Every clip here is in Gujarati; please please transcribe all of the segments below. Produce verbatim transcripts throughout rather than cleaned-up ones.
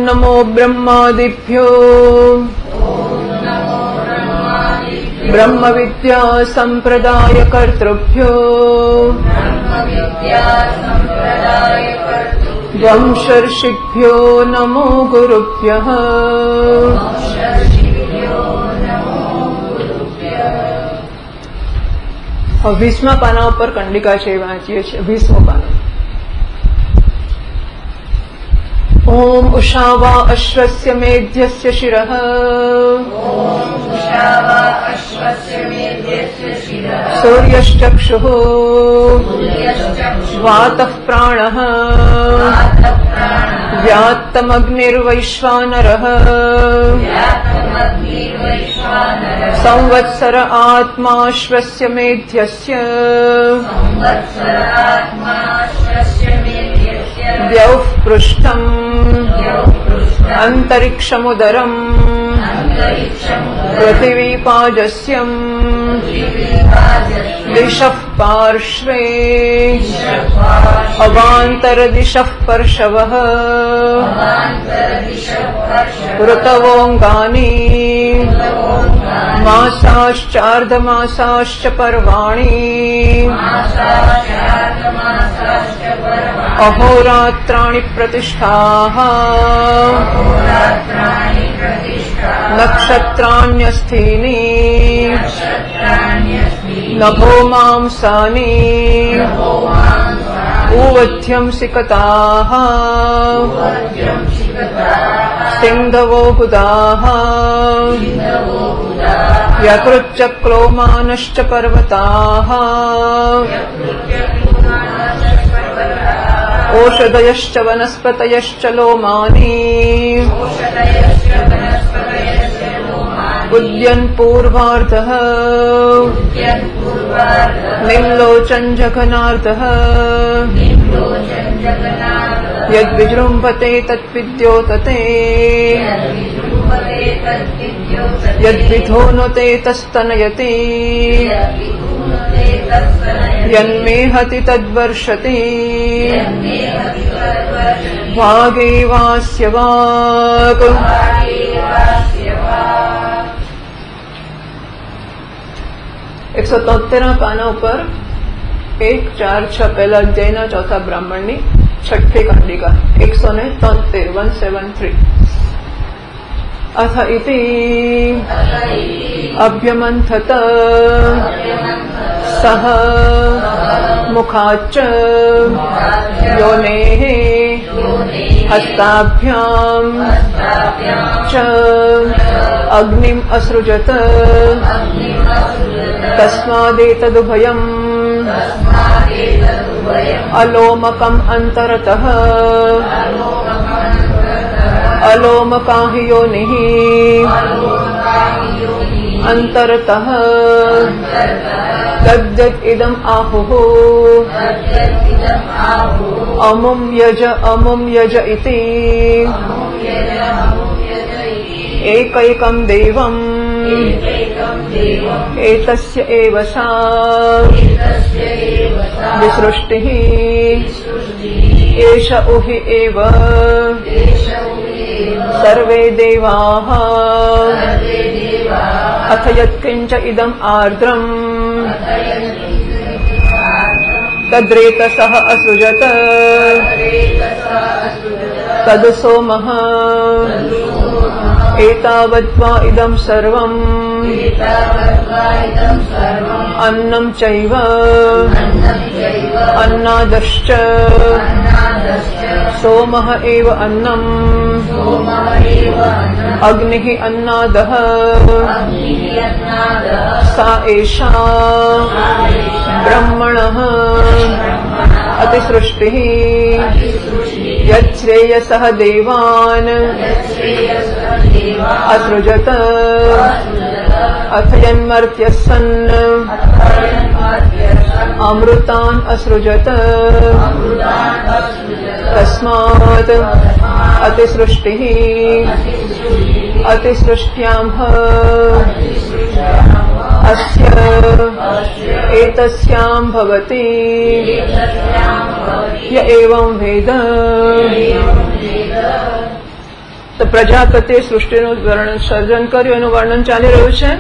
नमो ब्रह्मादिभ्यो ब्रह्म विद्या संप्रदाय कर्तृभ्यो वंशर्षिभ्यो नमो गुरुभ्यः। વીસમા પાના ઉપર કંડિકા છે વાંચીએ છીએ। વીસમું પાનું। ओम उषावा अश्वस्य मेध्यस्य शिरः सूर्यश्चक्षुः वातः प्राणः व्यात्तमग्निर्वैश्वानरः संवत्सर आत्माश्वस्य मेध्यस्य द्यौः पृष्ठम् अंतरिक्षमुदरम् पृथिवी पाजस्यम् दिशः पार्श्वे अवान्तरदिशः पर्शवः ऋतवोऽङ्गानि मासाश्चार्धमासाश्च पर्वाणि अहोरात्राणि प्रतिष्ठाः नक्षत्राण्यस्थीनि नभो मांसानि ऊवध्यंसिकताः सिन्धवो बुधाः यकृच्चक्लोमानश्च पर्वताः ओषधयश्च वनस्पतयश्च लोमानि उद्यन् पूर्वार्धः निम्लोचन् जघनार्धः यद्विजृम्भते तत्विद्योतते यद्विधोनुते तस्तनयति यन्मेहति तद्वर्षति भागे वास्य वाक्। एक सौ तोतेरा पाना ऊपर एक चार छह पहला अध्यायना चौथा ब्राह्मणनी छठी कंडिका एक सौ ने तोतेर वन सेवन थ्री। अथ इति अभ्यमन्थत सह मुखाच्च योनेः हस्ताभ्याम् च अग्निम् असृजत तस्मादेतदुभयम् अलोमकम् अन्तरतः अलोमका हि योनिः अन्तरतः तद्यत् इदम् आहुः अमुं यज अमुं यज इति एकैकं देवम् एतस्य एव सा विसृष्टिः एष उहि एव सर्वे देवाः अथ यत्किञ्च इदम् आर्द्रम् तद्रेतसः असृजत तद् सोमः एतावद्वा इदं सर्वम् अन्नं चैव अन्नादश्च सोमः एव अन्नम् अग्निः अन्नादः सा एषा ब्रह्मणः अतिसृष्टिः यच्छ्रेयसः देवान् असृजत अथ यन्मर्त्यः सन् अमृतान् असृजत तस्मात् अतिसृष्टिः अतिसृष्ट्याम् अस्य एतस्याम् भवति य एवं वेद। તો પ્રજાપતિએ સૃષ્ટિનું વર્ણન સર્જન કર્યું, એનું વર્ણન ચાલી રહ્યું છે.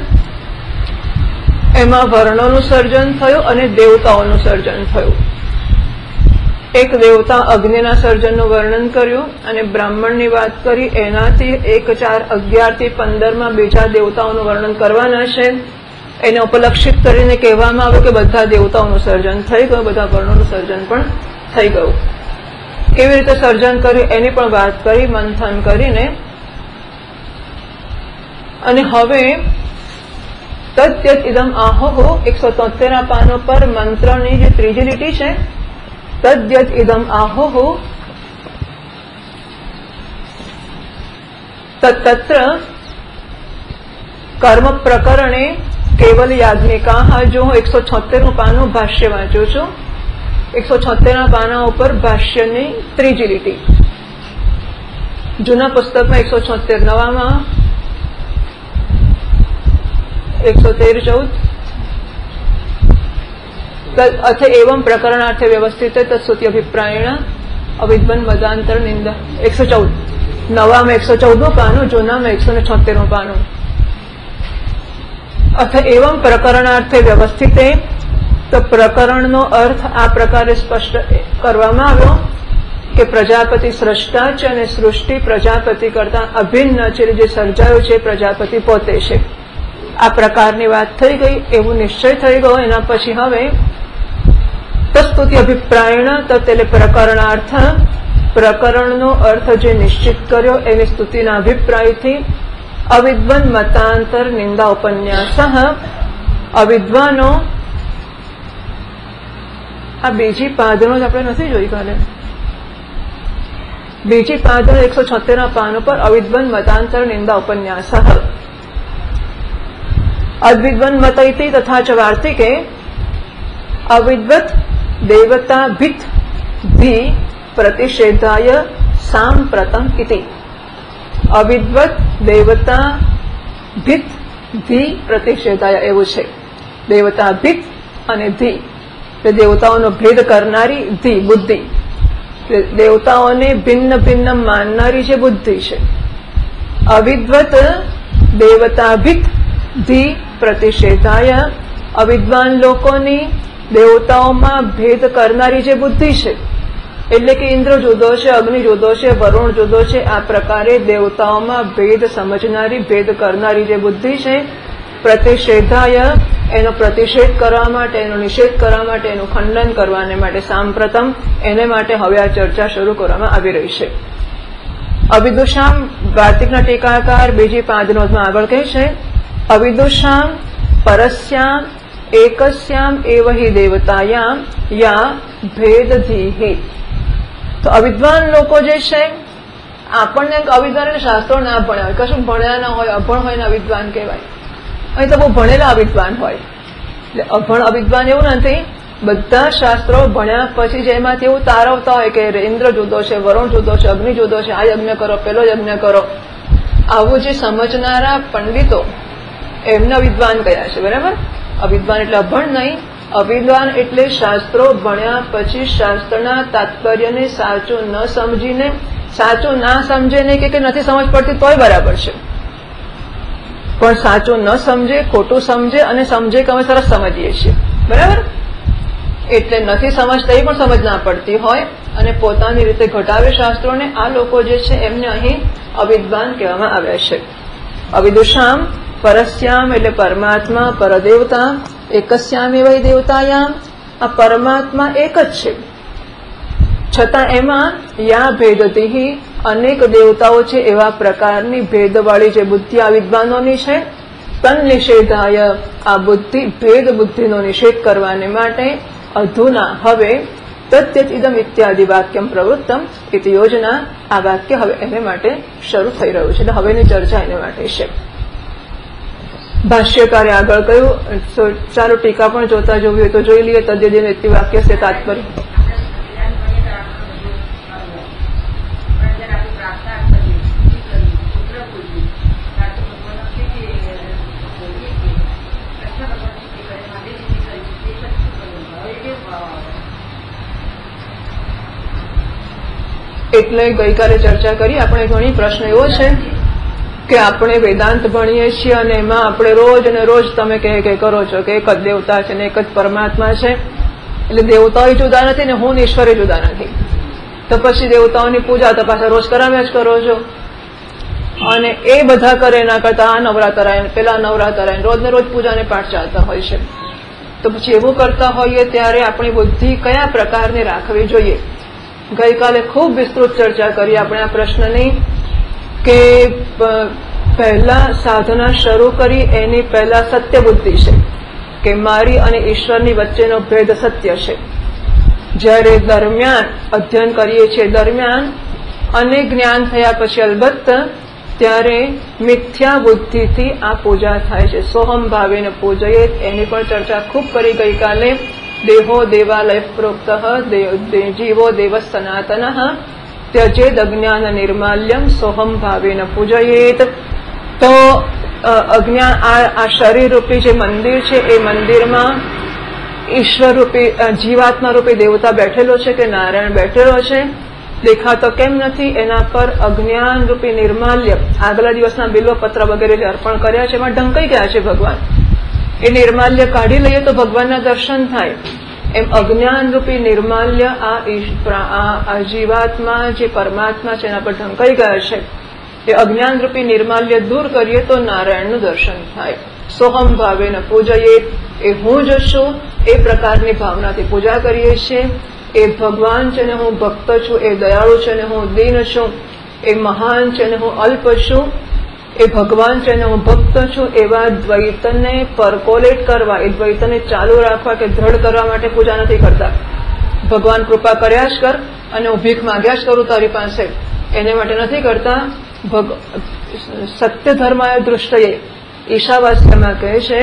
એમાં વર્ણોનું સર્જન થયું અને દેવતાઓનું સર્જન થયું. એક દેવતા અગ્નિના સર્જનનું વર્ણન કર્યું અને બ્રાહ્મણની વાત કરી. એનાથી એક ચાર અગિયાર થી પંદર માં બીજા દેવતાઓનું વર્ણન કરવાના છે. એને ઉપલક્ષિત કરીને કહેવામાં આવ્યું કે બધા દેવતાઓનું સર્જન થઈ ગયું, બધા વર્ણોનું સર્જન પણ થઈ ગયું. કેવી રીતે સર્જન કર્યું એની પણ વાત કરી, મંથન કરીને. અને હવે તદ્યત ઇદમ આહોહો એકસો તોતેર ના પાનો પર મંત્રની જે ત્રીજી લીટી છે, તદ્યત ઇદમ આહોહો તત્ર કર્મ પ્રકરણે કેવલ યાજ્ઞિકા. જો હું એકસો છોતેર નું પાનું ભાષ્ય વાંચું છું. એકસો છોતેર ના પાના ઉપર ભાષ્યની ત્રીજી લીટી. જૂના પુસ્તકમાં એકસો છોતેર, નવામાં એકસો તેર ચૌદ. અથ એવं પ્રકરણાર્થે વ્યવસ્થિત તત્સુતિ અભિપ્રાયણ અવિદ્વન મદાંતર નિંદા. એકસો ચૌદ નવામાં એકસો ચૌદ નું પાનું, જૂનામાં એકસો ને છોતેર નું પાનું. અથ એવं પ્રકરણાર્થે વ્યવસ્થિત, તો પ્રકરણનો અર્થ આ પ્રકારે સ્પષ્ટ કરવામાં આવ્યો કે પ્રજાપતિ સ્રષ્ટા છે અને સૃષ્ટિ પ્રજાપતિ કરતા અભિન્ન છે. જે સર્જાયું છે પ્રજાપતિ પોતે છે. આ પ્રકારની વાત થઈ ગઈ, એવું નિશ્ચય થઈ ગયો. એના પછી હવે તસ્તુતિ અભિપ્રાયણ, તો એટલે પ્રકરણાર્થ, પ્રકરણનો અર્થ જે નિશ્ચિત કર્યો એની સ્તુતિના અભિપ્રાયથી અવિદ્વન મતાંતર નિંદા ઉપન્યાસ. અવિદ્વાનો આ બીજી પાદનો આપણે નથી જોઈ કાલે. બીજી પાદનો એકસો છોતેર ના પાનો પર અવિદ્વન મતાંતર નિંદા ઉપન્યાસ. અદ્વિદ્વન મત ઇતિ તથા ચ વાર્તિકે અવિદ્વત દેવતા ભીત ધી પ્રતિષેધાય સાંપ્રતમ ઇતિ. અવિદ્વત દેવતા ભીત ધી પ્રતિષેધાય એવું છે. દેવતા ભીત અને ધી, દેવતાઓનો ભેદ કરનારી ધી બુદ્ધિ, દેવતાઓને ભિન્ન ભિન્ન માનનારી જે બુદ્ધિ છે. અવિદ્વત દેવતા ભીત ધી પ્રતિષેધાય, અવિદ્વાન લોકોની દેવતાઓમાં ભેદ કરનારી જે બુદ્ધિ છે, એટલે કે ઇન્દ્ર જુદો છે, અગ્નિ જુદો છે, વરુણ જુદો છે, આ પ્રકારે દેવતાઓમાં ભેદ સમજનારી, ભેદ કરનારી જે બુદ્ધિ છે, પ્રતિષેધાય એનો પ્રતિષેધ કરવા માટે, એનો નિષેધ કરવા માટે, એનું ખંડન કરવાને માટે સાંપ્રતમ, એને માટે હવે આ ચર્ચા શરૂ કરવામાં આવી રહી છે. અવિદુષામ વાર્તિકના ટીકાકાર બીજી પાંચ નોંધમાં આગળ કહે છે, અવિદુષામ પરસ્યામ એકસ્યામ એવ હિ દેવતાયામ યા ભેદધીહિ. તો અવિદ્વાન લોકો જે છે, આપણને અવિદ્વાન એટલે શાસ્ત્રો ના ભણ્યા હોય, કશું ભણ્યા ના હોય, અભણ હોય ને અવિદ્વાન કહેવાય. અહીં તો બહુ ભણેલા અવિદ્વાન હોય. એટલે અભણ અવિદ્વાન એવું નથી, બધા શાસ્ત્રો ભણ્યા પછી જેમાંથી એવું તારવતા હોય કે ઇન્દ્ર જુદો છે, વરુણ જુદો છે, અગ્નિ જુદો છે, આ યજ્ઞ કરો, પેલો યજ્ઞ કરો, આવું જે સમજનારા પંડિતો એમને અવિદ્વાન કયા છે. બરાબર? અવિદ્વાન એટલે અભણ નહીં, અવિદ્વાન એટલે શાસ્ત્રો ભણ્યા પછી શાસ્ત્રના તાત્પર્યને સાચું ન સમજીને, સાચું ના સમજે ને કે નથી સમજ પડતી તોય બરાબર છે, પણ સાચું ન સમજે, ખોટું સમજે અને સમજે કે અમે સરસ સમજીએ છીએ. બરાબર? એટલે નથી સમજતા એ પણ સમજ ના પડતી હોય અને પોતાની રીતે ઘટાવે શાસ્ત્રોને. આ લોકો જે છે એમને અહીં અવિદ્વાન કહેવામાં આવ્યા છે. અવિદુષામ પરસ્યામ એટલે પરમાત્મા, પરદેવતા, એકસ્યામ એવ દેવતાયામ, આ પરમાત્મા એક જ છે, છતાં એમાં યા ભેદતિહિ અનેક દેવતાઓ છે, એવા પ્રકારની ભેદવાળી જે બુદ્ધિ આ વિદ્વાનોની છે. તન નિષેધાય, આ બુદ્ધિ ભેદ બુદ્ધિનો નિષેધ કરવાને માટે અધુના હવે તદ્યત ઇદમ ઇત્યાદિ વાક્યમ પ્રવૃત્તમ ઇતિ યોજના, આ વાક્ય હવે એને માટે શરૂ થઈ રહ્યું છે. એટલે હવેની ચર્ચા એને માટે છે. ભાષ્યકારે આગળ કહ્યું, ચાલો ટીકા પણ જોતા જોવી હોય તો જોઈ લઈએ. તદ્યત ઇતિ વાક્ય છે તાત્પર્ય. એટલે એટલે ગઈકાલે ચર્ચા કરી આપણે ઘણી પ્રશ્ન એવો છે કે આપણે વેદાંત ભણીએ છીએ અને એમાં આપણે રોજ અને રોજ તમે કહે કે કરો છો કે એક જ દેવતા છે ને એક જ પરમાત્મા છે, એટલે દેવતાઓ જુદા નથી ને હું ને ઈશ્વરે જુદા નથી. તો પછી દેવતાઓની પૂજા તો પાછા રોજ કરાવ્યા જ કરો છો, અને એ બધા કરે એના કરતા આ નવરાત્ર આવે પેલા નવરાત્ર આવે રોજ ને રોજ પૂજા અને પાઠ ચાલતા હોય છે. તો પછી એવું કરતા હોઈએ ત્યારે આપણી બુદ્ધિ કયા પ્રકારની રાખવી જોઈએ? ગઈકાલે ખૂબ વિસ્તૃત ચર્ચા કરી આપણે આ પ્રશ્નની કે પહેલા સાધના શરૂ કરી એની પહેલા સત્ય બુદ્ધિ છે કે મારી અને ઈશ્વરની વચ્ચેનો ભેદ સત્ય છે. જ્યારે દરમિયાન અધ્યયન કરીએ છીએ દરમિયાન અને જ્ઞાન થયા પછી અલબત્ત ત્યારે મિથ્યા બુદ્ધિથી આ પૂજા થાય છે. સોહમ ભાવેને પૂજયે એની પણ ચર્ચા ખૂબ કરી ગઈકાલે. દેહો દેવાલય પ્રોક્ત જીવો દેવ સનાતન ત્યજેદ અજ્ઞાન નિર્માલ્યમ સોહમ ભાવેન પૂજયેત. તો અજ્ઞાન આ શરીર રૂપી જે મંદિર છે એ મંદિરમાં ઈશ્વર રૂપી જીવાત્મા રૂપી દેવતા બેઠેલો છે કે નારાયણ બેઠેલો છે દેખાતો કેમ નથી? એના પર અજ્ઞાન રૂપી નિર્માલ્ય આગલા દિવસના બિલ્વપત્ર વગેરે જે અર્પણ કર્યા છે એમાં ઢંકાઈ ગયા છે ભગવાન. એ નિર્માલ્ય કાઢી લઈએ તો ભગવાનના દર્શન થાય. એમ અજ્ઞાન રૂપી નિર્માલ્ય આ જીવાત્મા જે પરમાત્મા છે એના પર ઢંકાઈ ગયા છે. એ અજ્ઞાન રૂપી નિર્માલ્ય દૂર કરીએ તો નારાયણનું દર્શન થાય. સોહમ ભાવેન પૂજયે એ હું જ છું એ પ્રકારની ભાવનાથી પૂજા કરીએ છીએ. એ ભગવાન છે ને હું ભક્ત છું, એ દયાળુ છે ને હું દીન છું, એ મહાન છે ને હું અલ્પ છું, એ ભગવાન છે ને હું ભક્ત છું, એવા દ્વૈતને પરકોલેટ કરવા, એ દ્વૈતને ચાલુ રાખવા કે દ્રઢ કરવા માટે પૂજા નથી કરતા. ભગવાન કૃપા કર્યા જ કર અને હું ભીખ માંગ્યા જ કરું તારી પાસે, એને માટે નથી કરતા. સત્ય ધર્માય દૃષ્ટયે ઈશાવાસ્યમાં કહે છે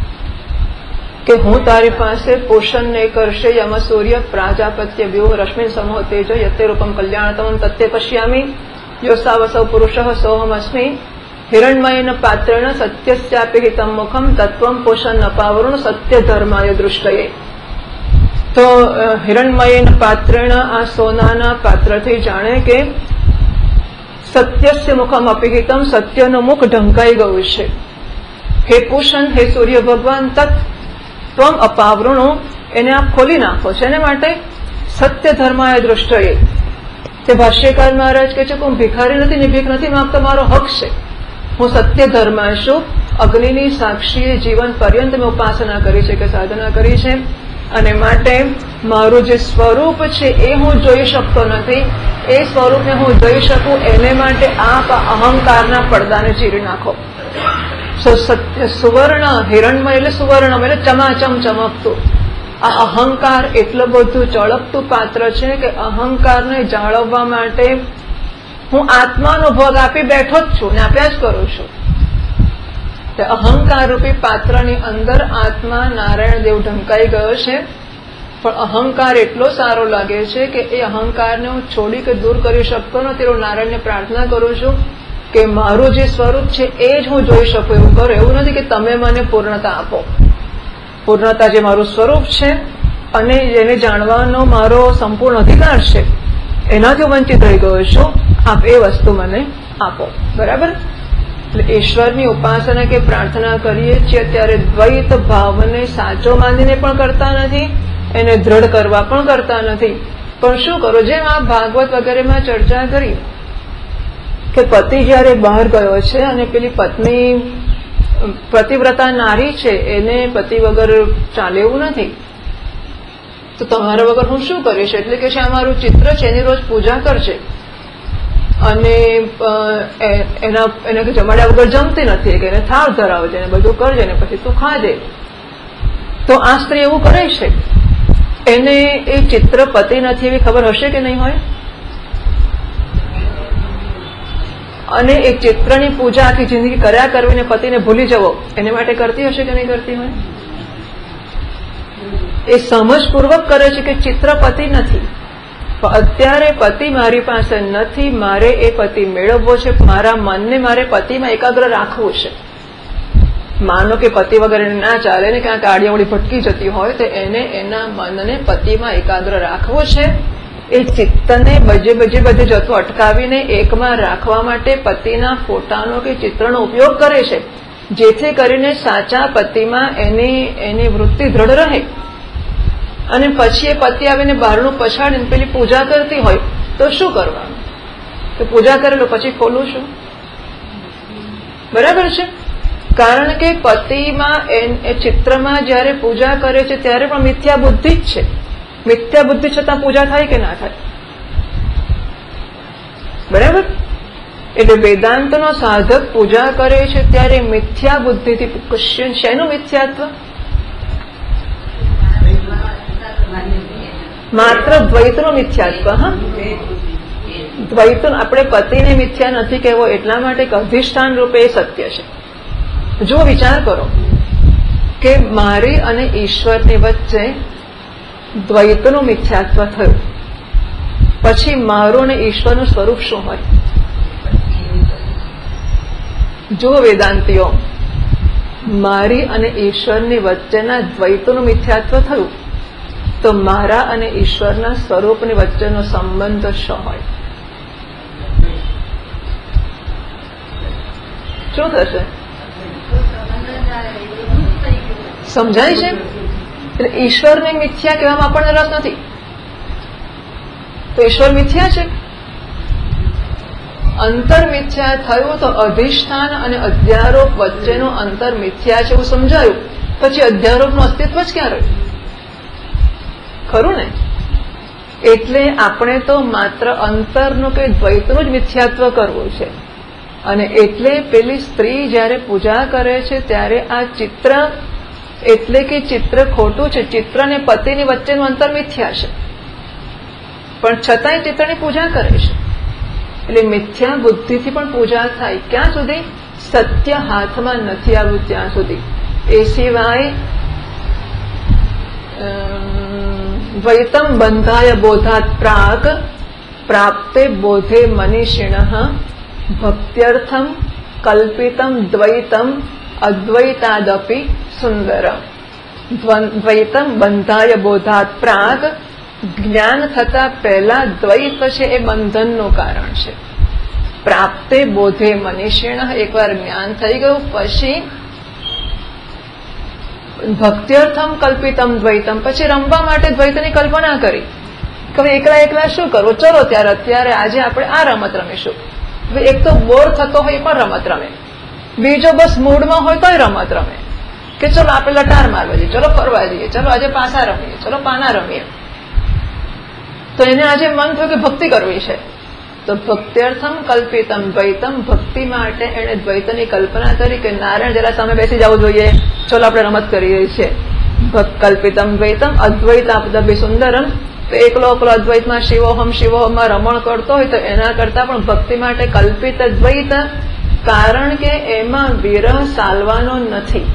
કે હું તારી પાસે પોષણ ને કરશે યમ સૂર્ય પ્રાજાપત્ય વ્યુહ રશ્મિ સમૂહ તેજ યતે રૂપમ કલ્યાણતમ તત્તે પશ્યામી યોસાવસૌ પુરુષ સોહમસ્મી હિરણમયેન પાત્રેણ સત્યસ્યાપી હિતમ મુખમ તત્વમ પોષણ અપાવૃણ સત્ય ધર્માય દૃષ્ટયે. તો હિરણમયેન પાત્રેણ આ સોનાના પાત્રથી જાણે કે સત્યસ્ય મુખમ અપિહિતમ સત્યનું મુખ ઢંકાઈ ગયું છે. હે પૂષણ, હે સૂર્ય ભગવાન, તત્ ત્વમ અપાવૃણો એને આપ ખોલી નાખો છે. એને માટે સત્ય ધર્માય દૃષ્ટયે. તે ભાષ્યકાર મહારાજ કહે છે કે હું ભિખારી નથી ને ભીખ નથી માંગતો, મારો હક છે. હું સત્ય ધર્મા છું. અગ્નિની સાક્ષીએ જીવન પર્યંત મેં ઉપાસના કરી છે કે સાધના કરી છે, અને માટે મારું જે સ્વરૂપ છે એ હું જોઈ શકતો નથી. એ સ્વરૂપને હું જોઈ શકું એને માટે આપ અહંકારના પડદાને ચીરી નાખો. સત્ય સુવર્ણ હિરણમય એટલે સુવર્ણ એટલે ચમાચમ ચમકતું. આ અહંકાર એટલું બધું ચળકતું પાત્ર છે કે અહંકારને જાળવવા માટે હું આત્માનો ભોગ આપી બેઠો જ છું ને આપ્યા જ કરું છું. અહંકાર રૂપી પાત્રની અંદર આત્મા નારાયણ દેવ ઢંકાઈ ગયો છે. પણ અહંકાર એટલો સારો લાગે છે કે એ અહંકારને હું છોડી કે દૂર કરી શકતો નથી. હું નારાયણને પ્રાર્થના કરું છું કે મારું જે સ્વરૂપ છે એ જ હું જોઈ શકું એવું કરો. એવું નથી કે તમે મને પૂર્ણતા આપો. પૂર્ણતા જે મારું સ્વરૂપ છે અને જેને જાણવાનો મારો સંપૂર્ણ અધિકાર છે એનાથી વંચિત રહી ગયો છું. આપ એ વસ્તુ મને આપો. બરાબર? એટલે ઈશ્વરની ઉપાસના કે પ્રાર્થના કરીએ છીએ ત્યારે દ્વૈત ભાવને સાચો માનીને પણ કરતા નથી, એને દ્રઢ કરવા પણ કરતા નથી. પણ શું કરો, જેમ આ ભાગવત વગેરેમાં ચર્ચા કરી કે પતિ જયારે બહાર ગયો છે અને પેલી પત્ની પતિવ્રતા નારી છે એને પતિ વગર ચાલે એવું નથી, તો તમારા વગર હું શું કરીશ? એટલે કે છે આ મારું ચિત્ર છે એની રોજ પૂજા કરશે અને એના એને જમાડ્યા વગર જમતી નથી કે એને થાળ ધરાવજે ને બધું કરજે ને પછી તું ખાજે. તો આ સ્ત્રી એવું કરે છે. એને એ ચિત્ર પતિ નથી એવી ખબર હશે કે નહીં હોય? અને એ ચિત્રની પૂજા આખી જિંદગી કર્યા કરવીને પતિને ભૂલી જવો એને માટે કરતી હશે કે નહીં કરતી હોય? એ સમજપૂર્વક કરે છે કે ચિત્ર પતિ નથી, અત્યારે પતિ મારી પાસે નથી, મારે એ પતિ મેળવવો છે. મારા મનને મારે પતિમાં એકાગ્ર રાખવું છે. માનો કે પતિ વગર એને ના ચાલે ને ક્યાંક આડિયાવડી ભટકી જતી હોય તો એને એના મનને પતિમાં એકાગ્ર રાખવો છે. એ ચિત્તને બજે બજે બધે જતું અટકાવીને એકમાં રાખવા માટે પતિના ફોટાનો કે ચિત્રનો ઉપયોગ કરે છે, જેથી કરીને સાચા પતિમાં એની એની વૃત્તિ દ્રઢ રહે. અને પછી એ પતિ આવીને બહારનું પછાડીને પેલી પૂજા કરતી હોય તો શું કરવાનું? તો પૂજા કરેલો પછી ખોલું છું, બરાબર છે? કારણ કે પતિમાં એ ચિત્રમાં જયારે પૂજા કરે છે ત્યારે પણ મિથ્યા બુદ્ધિ જ છે. મિથ્યા બુદ્ધિ છતાં પૂજા થાય કે ના થાય? બરાબર. એટલે વેદાંતનો સાધક પૂજા કરે છે ત્યારે મિથ્યા બુદ્ધિથી. શેનું મિથ્યાત્વ? માત્ર દ્વૈતનું મિથ્યાત્વ. હા, દ્વૈત. આપણે પતિને મિથ્યા નથી કહેવો એટલા માટે અધિષ્ઠાન રૂપે એ સત્ય છે. જો વિચાર કરો કે મારી અને ઈશ્વરની વચ્ચે દ્વૈતનું મિથ્યાત્વ થયું, પછી મારું અને ઈશ્વરનું સ્વરૂપ શું હોય? જો વેદાંતિઓ, મારી અને ઈશ્વરની વચ્ચેના દ્વૈતનું મિથ્યાત્વ થયું તો મારા અને ઈશ્વરના સ્વરૂપની વચ્ચેનો સંબંધ શું હોય? શું થશે? સમજાય છે? એટલે ઈશ્વરને મિથ્યા કહેવામાં આપણને રસ નથી. તો ઈશ્વર મિથ્યા છે. અંતર મિથ્યા થયું તો અધિષ્ઠાન અને અધ્યારોપ વચ્ચેનું અંતર મિથ્યા છે એવું સમજાયું, પછી અધ્યારોપનું અસ્તિત્વ જ ક્યાં રહ્યું? ખરું ને? એટલે આપણે તો માત્ર અંતરનું કે દ્વૈતનું જ મિથ્યાત્વ કરવું છે. અને એટલે પેલી સ્ત્રી જયારે પૂજા કરે છે ત્યારે આ ચિત્ર, એટલે કે ચિત્ર ખોટું છે, ચિત્ર અને પતિની વચ્ચેનું અંતર મિથ્યા છે, પણ છતાંય ચિત્રની પૂજા કરે છે. એટલે મિથ્યા બુદ્ધિથી પણ પૂજા થાય. ક્યાં સુધી? સત્ય હાથમાં નથી આવ્યું ત્યાં સુધી. એ સિવાય દ્વૈતમ બંધાય બોધાત પ્રાગ પ્રાપ્તે બોધે મનીષિણઃ ભક્ત્યર્થમ કલ્પિતમ દ્વૈતમ અદ્વૈતાદપી સુંદરમ. દ્વૈતમ બંધાય બોધાત પ્રાગ, જ્ઞાન થતા પહેલા દ્વૈત છે એ બંધનનું કારણ છે. પ્રાપ્તે બોધે મનીષિણ, એકવાર જ્ઞાન થઈ ગયું પછી ભક્ત્યર્થમ કલ્પિતમ દ્વૈતમ, પછી રમવા માટે દ્વૈતની કલ્પના કરી કે હવે એકલા એકલા શું કરવું, ચલો ત્યારે અત્યારે આજે આપણે આ રમત રમીશું. એક તો બોર થતો હોય પણ રમત રમે, બીજો બસ મૂડમાં હોય તોય રમત રમે કે ચલો આપણે લટાર મારવા જઈએ, ચલો ફરવા જઈએ, ચલો આજે પાસા રમીએ, ચલો પાના રમીએ. તો એને આજે મન થયું કે ભક્તિ કરવી છે, તો ભક્ત્યર્થમ કલ્પિતમ દ્વૈતમ, ભક્તિ માટે એને દ્વૈતની કલ્પના કરી કે નારાયણ જરા સામે બેસી જવું જોઈએ, ચલો આપણે રમત કરીએ છીએ. કલ્પિતમ દ્વૈતમ અદ્વૈતાદપી સુંદરમ. તો એકલો એકલો અદ્વૈતમાં શિવોહમ શિવોહમમાં રમણ કરતો હોય તો એના કરતા પણ ભક્તિ માટે કલ્પિત દ્વૈત, કારણ કે એમાં વિરહ સાલવાનો નથી.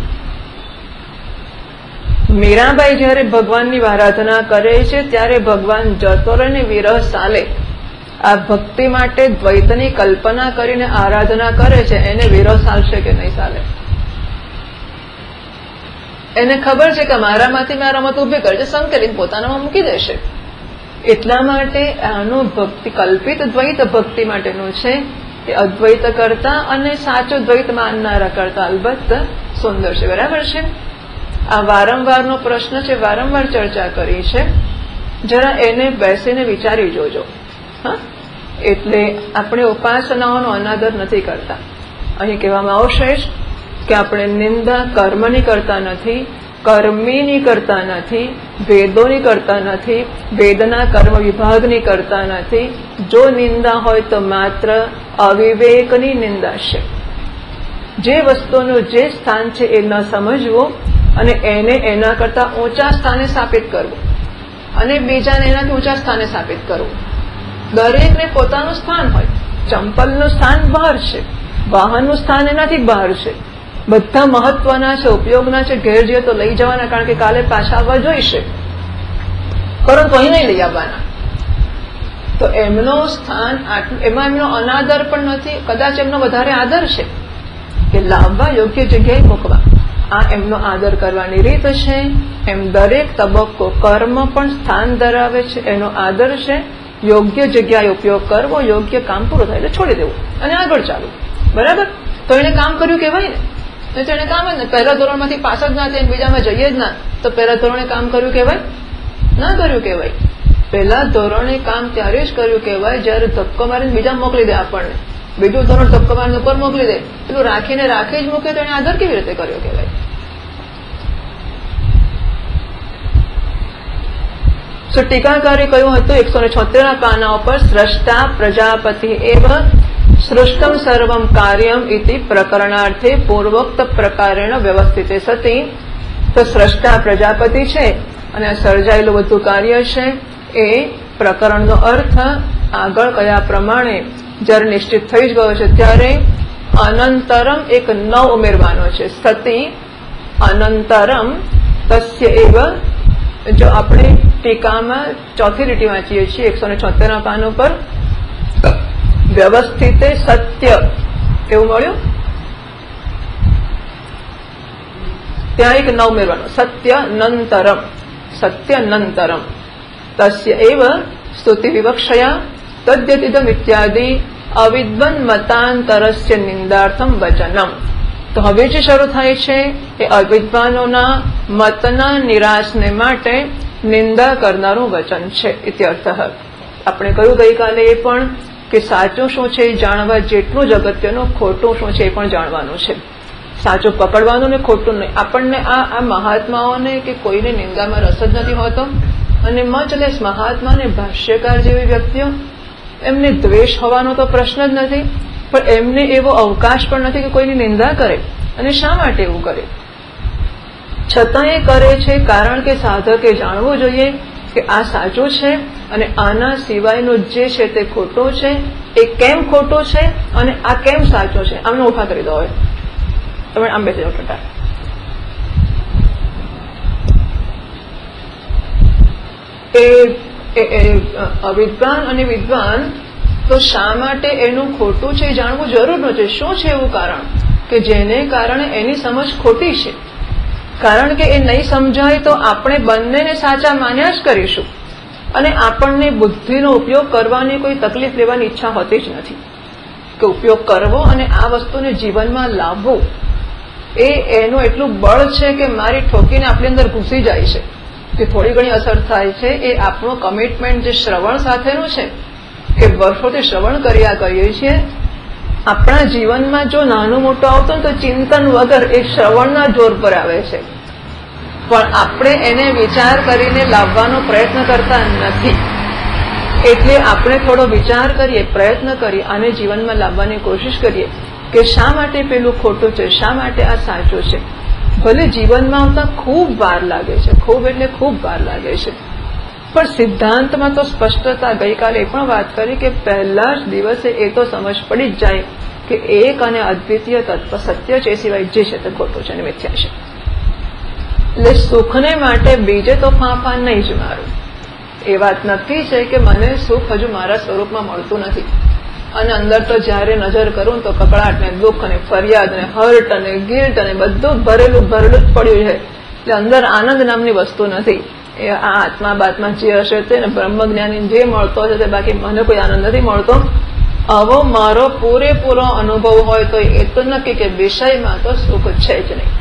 મીરાબાઈ જયારે ભગવાનની આરાધના કરે છે ત્યારે ભગવાન જતો રહે ને વિરહ સાલે. આ ભક્તિ માટે દ્વૈતની કલ્પના કરીને આરાધના કરે છે, એને વિરહ સાલશે કે નહીં સાલે? એને ખબર છે કે મારામાંથી મેં આ રમત ઉભી કરે છે, સંકેલિત પોતાનામાં મૂકી દેશે. એટલા માટે આનું ભક્તિ કલ્પિત દ્વૈત ભક્તિ માટેનું છે. એ અદ્વૈત કરતા અને સાચો દ્વૈત માનનારા કરતા અલબત્ત સુંદર છે. બરાબર છે? આ વારંવારનો પ્રશ્ન છે, વારંવાર ચર્ચા કરી છે, જરા એને બેસીને વિચારી જોજો. હા, એટલે આપણે ઉપાસનાઓનો અનાદર નથી કરતા. અહીં કહેવામાં આવશે કે આપણે નિંદા કર્મની કરતા નથી, કર્મીની કરતા નથી, વેદોની કરતા નથી, વેદના કર્મ વિભાગની કરતા નથી. જો નિંદા હોય તો માત્ર અવિવેકની નિંદા છે. જે વસ્તુનું જે સ્થાન છે એ ન સમજવું અને એને એના કરતા ઊંચા સ્થાને સ્થાપિત કરવું અને બીજાને એનાથી ઊંચા સ્થાને સ્થાપિત કરવું. દરેકને પોતાનું સ્થાન હોય. ચંપલનું સ્થાન બહાર છે, વાહનનું સ્થાન એનાથી બહાર છે. બધા મહત્વના છે, ઉપયોગના છે, ઘેર જઈએ તો લઈ જવાના, કારણ કે કાલે પાછા આવવા જોઈશે, પરંતુ અહીં નહીં લઈ આવવાના. તો એમનું સ્થાન એમાં એમનો અનાદર પણ નથી, કદાચ એમનો વધારે આદર છે કે લાવવા યોગ્ય જગ્યાએ મૂકવા. આ એમનો આદર કરવાની રીત છે. એમ દરેક તબક્કો કર્મ પણ સ્થાન ધરાવે છે, એનો આદર છે. યોગ્ય જગ્યાએ ઉપયોગ કરવો, યોગ્ય કામ પૂરું થાય એટલે છોડી દેવું અને આગળ ચાલુ. બરાબર? તો એને કામ કર્યું કહેવાય ને, તો એને કામ જ ને પહેલા ધોરણમાંથી પાસ જ ના થાય, બીજામાં જઈએ જ ના, તો પહેલા ધોરણે કામ કર્યું કહેવાય? ના કર્યું કહેવાય. પહેલા ધોરણે કામ ત્યારે જ કર્યું કહેવાય જયારે ધક્કો મારીને બીજા મોકલી દે આપણને, બીજું ધોરણ ધક્કો મારીને ઉપર મોકલી દે, પેલું રાખીને રાખી જ મૂકે તો એને આદર કેવી રીતે કર્યો કહેવાય? તો ટીકાકારે કહ્યું હતું એકસો ને છોતેર ના પાના ઉપર સ્રષ્ટા પ્રજાપતિ એવ સૃષ્ટમ સર્વમ કાર્યમ ઇતિ પ્રકરણાર્થે પૂર્વોક્ત પ્રકારેણ વ્યવસ્થિતે સતી. તો સ્રષ્ટા પ્રજાપતિ છે અને આ સર્જાયેલું બધું કાર્ય છે એ પ્રકરણનો અર્થ આગળ કયા પ્રમાણે જ્યારે નિશ્ચિત થઈ જ ગયો છે ત્યારે અનંતરમ એક નવ ઉમેરવાનો છે. સતી અનંતરમ તસ્ય એવ. જો આપણે ટીકામાં ચોથી લીટી વાંચીએ છીએ એકસો ને છોતેર ના પાન ઉપર વ્યવસ્થિતે સત્ય એવું મળ્યું, ત્યાં એક નવ ઉમેરવાનો સત્ય નંતરમ. સત્ય નંતરમ તસ્ય એવ સ્તુતિ વિવક્ષયા તદ્યતિદમ ઇત્યાદિ અવિદ્વન મતાંતરસ્ય નિંદાર્થમ વચનમ. તો હવે જે શરૂ થાય છે એ અવિદ્વાનોના મતના નિરાશને માટે નિંદા કરનારું વચન છે. ઇત્યર્થ. આપણે કહ્યું ગઈકાલે એ પણ કે સાચું શું છે એ જાણવા જેટલું જ અગત્યનું ખોટું શું છે એ પણ જાણવાનું છે. સાચું પકડવાનું ને ખોટું નહીં. આપણને આ આ મહાત્માઓને કે કોઈને નિંદામાં રસ જ નથી હોતો, અને મચલેસ મહાત્મા ને ભાષ્યકાર જેવી વ્યક્તિઓ એમને દ્વેષ હોવાનો તો પ્રશ્ન જ નથી, પણ એમને એવો અવકાશ પણ નથી કે કોઈની નિંદા કરે. અને શા માટે એવું કરે? છતાં એ કરે છે કારણ કે સાધકે જાણવું જોઈએ કે આ સાચું છે અને આના સિવાયનો જે છે તે ખોટો છે. એ કેમ ખોટો છે અને આ કેમ સાચો છે? આમને ઉભા કરી દો. હવે તમે આમ બેસી જાઓ ટટા. એ અવિદ્વાન અને વિદ્વાન તો શા માટે એનું ખોટું છે જાણવું જરૂરનું છે. શું છે એવું કારણ કે જેને કારણે એની સમજ ખોટી છે? કારણ કે એ નહીં સમજાય તો આપણે બંનેને સાચા માન્યા જ કરીશું, અને આપણને બુદ્ધિનો ઉપયોગ કરવાની કોઈ તકલીફ લેવાની ઈચ્છા હોતી જ નથી. કે ઉપયોગ કરવો અને આ વસ્તુને જીવનમાં લાવવું એ એનું એટલું બળ છે કે મારી ઠોકીને આપણી અંદર ઘૂસી જાય છે. જે થોડી ઘણી અસર થાય છે એ આપણું કમિટમેન્ટ જે શ્રવણ સાથેનું છે કે વર્ષોથી શ્રવણ કર્યા કરીએ છીએ, આપણા જીવનમાં જો નાનું મોટું આવતું ને તો ચિંતન વગર એ શ્રવણના જોર પર આવે છે, પણ આપણે એને વિચાર કરીને લાવવાનો પ્રયત્ન કરતા નથી. એટલે આપણે થોડો વિચાર કરીએ, પ્રયત્ન કરીએ, આને જીવનમાં લાવવાની કોશિશ કરીએ કે શા માટે પેલું ખોટું છે, શા માટે આ સાચું છે. ભલે જીવનમાં આવતા ખૂબ વાર લાગે છે, ખૂબ એટલે ખૂબ વાર લાગે છે, પણ સિદ્ધાંતમાં તો સ્પષ્ટતા. ગઈકાલે એ પણ વાત કરી કે પહેલા જ દિવસે એ તો સમજ પડી જ જાય કે એક અને અદ્વિતીય તત્વ સત્ય છે, એ સિવાય જે છે તે ખોટું છે અને મિથ્યા છે. એટલે સુખને માટે બીજે તો ફાંફા નહીં જ મારું. એ વાત નક્કી છે કે મને સુખ હજુ મારા સ્વરૂપમાં મળતું નથી, અને અંદર તો જયારે નજર કરું તો કકડાટ ને દુઃખ અને ફરિયાદ ને હર્ટ અને ગિલ્ટ અને બધું ભરેલું ભરેલું જ પડ્યું છે. એટલે અંદર આનંદ નામની વસ્તુ નથી. એ આ આત્મા બાત્મા જે હશે તે બ્રહ્મ જ્ઞાની જે મળતો હશે તે, બાકી મને કોઈ આનંદ નથી મળતો. આવો મારો પૂરેપૂરો અનુભવ હોય તો એ તો નક્કી કે વિષયમાં તો સુખ છે જ નહીં.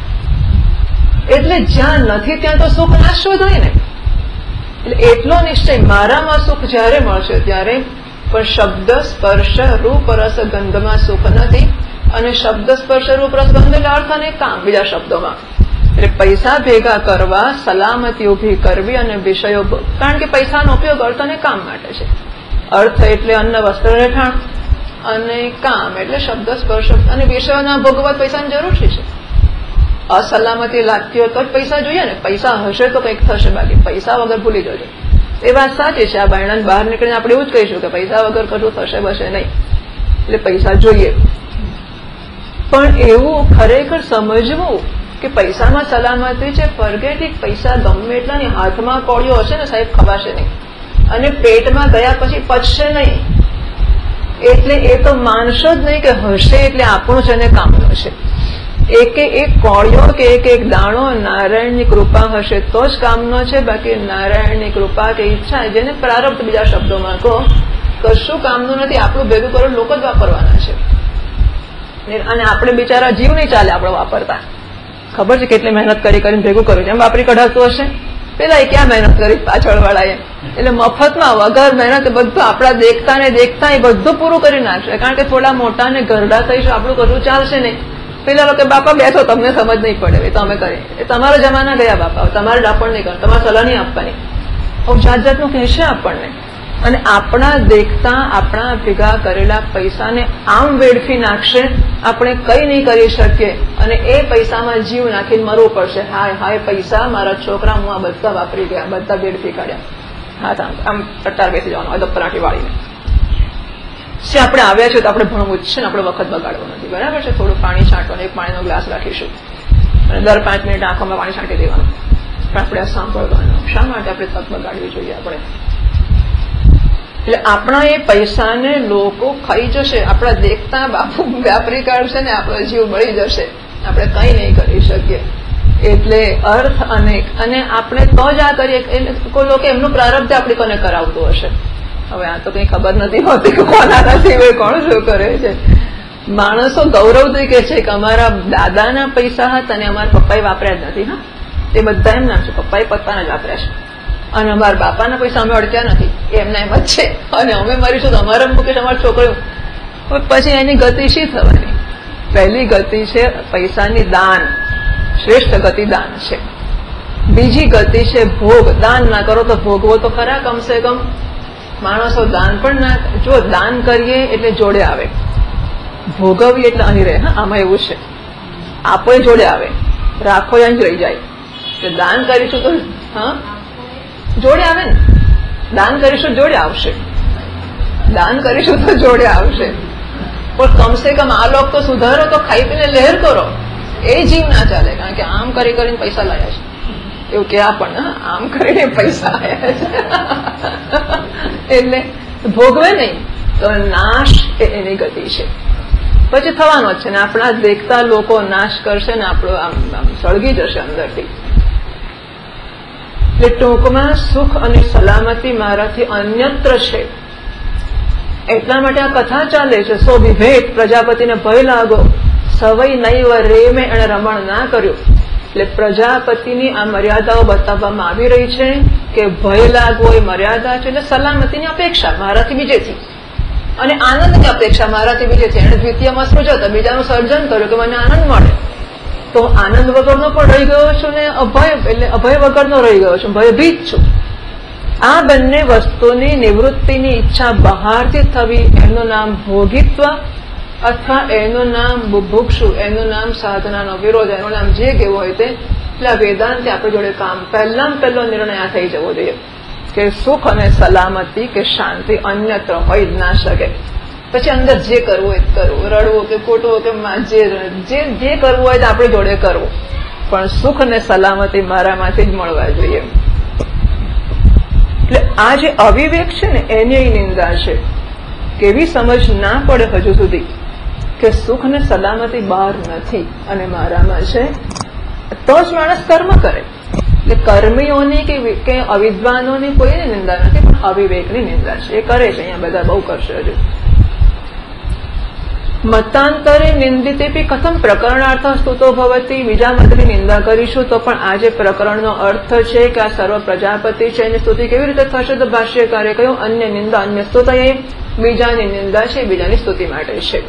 એટલે જ્યાં નથી ત્યાં તો સુખ ના શોધાય ને. એટલે એટલો નિશ્ચય મારામાં સુખ જયારે મળશે ત્યારે, પણ શબ્દ સ્પર્શ રૂપ રસ ગંધમાં સુખ નથી. અને શબ્દ સ્પર્શ રૂપ રસ ગંધ એટલે અર્થ અને કામ. બીજા શબ્દોમાં એટલે પૈસા ભેગા કરવા, સલામતી ઉભી કરવી અને વિષયો, કારણ કે પૈસાનો ઉપયોગ અર્થ અને કામ માટે છે. અર્થ એટલે અન્ન વસ્ત્ર રહેઠાણ, અને કામ એટલે શબ્દ સ્પર્શ અને વિષયોના ભોગવત પૈસાની જરૂર છે. અસલામતી લાગતી હોય તો જ પૈસા જોઈએ ને. પૈસા હશે તો કંઈક થશે, બાકી પૈસા વગર ભૂલી જજો. એ વાત સાચી છે. આ બાયણાને બહાર નીકળીને આપણે એવું જ કહીશું કે પૈસા વગર કશું થશે બસે નહીં. એટલે પૈસા જોઈએ, પણ એવું ખરેખર સમજવું કે પૈસામાં સલામતી છે. ફરગેટ પૈસા ગમે એટલાની હાથમાં કોળીઓ હશે ને સાહેબ, ખવાશે નહીં, અને પેટમાં ગયા પછી પચશે નહીં. એટલે એ તો માનશો જ નહીં કે હશે એટલે આપણું છે ને કામનું છે. એક એક કોળિયો કે એક એક દાણો નારાયણની કૃપા હશે તો જ કામનો છે. બાકી નારાયણની કૃપા કે ઈચ્છા જેને પ્રારબ્ધ બીજા શબ્દોમાં કહો કશું કામનું નથી. આપણું ભેગું કરો લોકો જ વાપરવાના છે. અને આપણે બિચારા જીવ નહીં ચાલે આપણે વાપરતા. ખબર છે કેટલી મહેનત કરી કરીને ભેગું કર્યું છે એમ વાપરી કઢાતું હશે. પેલા એ ક્યાં મહેનત કરી પાછળ વાળાએ. એટલે મફતમાં વગર મહેનત બધું આપણા દેખતા ને દેખતા એ બધું પૂરું કરી નાખશે. કારણ કે થોડા મોટા ને ગરડા થઈશું આપણું કશું ચાલશે નહીં. પેલા લોકો બાપા બેસો તમને સમજ નહીં પડે એ તો અમે કરીએ. એ તમારા જમાના ગયા બાપા. તમારે ડાપણ નહીં કરવાનું, તમારે સલાહ નહીં આપવાની. જાત જાતનું કહેશે આપણને. અને આપણા દેખતા આપણા ભેગા કરેલા પૈસાને આમ વેડફી નાખશે. આપણે કઈ નહીં કરી શકીએ અને એ પૈસામાં જીવ નાખીને મરવું પડશે. હાય હાય પૈસા મારા છોકરા હું આ બધા વાપરી ગયા, બધા વેડફી કાઢ્યા. હા આમ ટટ્ટાર બેસી જવાનું હોય પરાઠી વાળીને. આપણે આવ્યા છે તો આપણે ભણવું જ છે ને આપણે વખત બગાડવો નથી. બરાબર છે. થોડું પાણી છાંટવાનું, એક પાણીનો ગ્લાસ રાખીશું અને દર પાંચ મિનિટ આંખોમાં પાણી છાંટી દેવાનું. પણ આપણે આ સાંભળવાનું. શા માટે આપણે તક બગાડવી જોઈએ આપણે? એટલે આપણા એ પૈસાને લોકો ખાઈ જશે. આપણા દેખતા બાપુ વ્યાપરી કાઢશે ને આપણો જીવ બળી જશે. આપણે કઈ નહીં કરી શકીએ. એટલે અર્થ અનેક અને આપણે તો જ આ કરીએ. કોઈ લોકો એમનું પ્રારબ્ધ આપણી કોને કરાવતું હશે. હવે આ તો કઈ ખબર નથી હોતી કે કોના નથી કોણ શું કરે છે. માણસો ગૌરવથી કે છે કે અમારા દાદાના પૈસા હતા અને અમારા પપ્પાએ વાપર્યા જ નથી. હા એ બધા એમ નામ છે પપ્પાએ પપ્પાના જ વાપર્યા છે અને અમારા બાપાના પૈસા અમે અડક્યા નથી. એમના એમ જ છે અને અમે મરીશું તો અમારા મૂકીશ અમારી છોકરીઓ. પછી એની ગતિ શી થવાની? પહેલી ગતિ છે પૈસાની દાન. શ્રેષ્ઠ ગતિ દાન છે. બીજી ગતિ છે ભોગ. દાન ના કરો તો ભોગવો તો ખરા. કમસે કમ માણસો દાન પણ ના. જો દાન કરીએ એટલે જોડે આવે, ભોગવીએ એટલે અહીં રહે. હા આમાં એવું છે. આપો જોડે આવે, રાખો અહીં જ રહી જાય. એટલે દાન કરીશું તો હા જોડે આવે ને. દાન કરીશું જોડે આવશે. દાન કરીશું તો જોડે આવશે. પણ કમસે કમ આ લોકો તો સુધારો તો ખાઈ પીને લહેર કરો. એ જીવ ના ચાલે. કારણ કે આમ કરી કરીને પૈસા લાયા છે એવું કે પણ આમ કરીને પૈસા આવ્યા છે એટલે ભોગવે નહીં તો નાશ એની ગતિ છે. પછી થવાનો જ છે ને. આપણા દેખતા લોકો નાશ કરશે ને આપણો આમ સળગી જશે અંદરથી. એટલે ટૂંકમાં સુખ અને સલામતી મારાથી અન્યત્ર છે. એટલા માટે આ કથા ચાલે છે. સો વિભેદ પ્રજાપતિને ભય લાગો સવય નૈવ રેમે એને રમણ ના કર્યું. એટલે પ્રજાપતિની આ મર્યાદાઓ બતાવવામાં આવી રહી છે કે ભય લાગવો એ મર્યાદા છે. એટલે સલામતીની અપેક્ષા મારાથી બીજેથી અને આનંદની અપેક્ષા મારાથી બીજેથી. એને દ્વિતીયમાં સૃજત બીજાનું સર્જન કર્યું કે મને આનંદ મળે તો આનંદ વગરનો પણ રહી ગયો છું ને અભય એટલે અભય વગરનો રહી ગયો છું, ભયભીત છું. આ બંને વસ્તુની નિવૃત્તિની ઈચ્છા બહારથી થવી એનું નામ ભોગિત્વ અથવા એનું નામ બુભુક્ષુ, એનું નામ સાધનાનો વિરોધ, એનું નામ જે કેવું હોય તે. એટલે વેદાંત આપણી જોડે કામ પહેલા પહેલો નિર્ણય આ થઈ જવો જોઈએ કે સુખ અને સલામતી કે શાંતિ અન્યત્ર હોય જ ના શકે. પછી અંદર જે કરવું હોય કરવું, રડવું કે ખોટવું કે જે જે કરવું હોય તે આપણી જોડે કરવું, પણ સુખ અને સલામતી મારામાંથી જ મળવા જોઈએ. એટલે આ જે અવિવેક છે ને એની નિંદા છે. કેવી સમજ ના પડે હજુ સુધી કે સુખ ને સલામતી બહાર નથી અને મારામાં છે તો જ માણસ કર્મ કરે. એટલે કર્મીઓની કે અવિદ્વાનોની કોઈ નિંદા નથી, પણ અવિવેકની નિંદા છે. એ કરે છે. અહીંયા બધા બહુ કરશે હજુ. મતાંતરે નિંદિતેપી કથમ પ્રકરણાર્થ સ્તુતો ભવતી. બીજા મતની નિંદા કરીશું તો પણ આ જે પ્રકરણનો અર્થ છે કે આ સર્વ પ્રજાપતિ છે એની સ્તુતિ કેવી રીતે થશે? તો ભાષ્યકારે કહ્યું અન્ય નિંદા અન્ય સ્તુતયે. બીજાની નિંદા છે બીજાની સ્તુતિ માટે છે.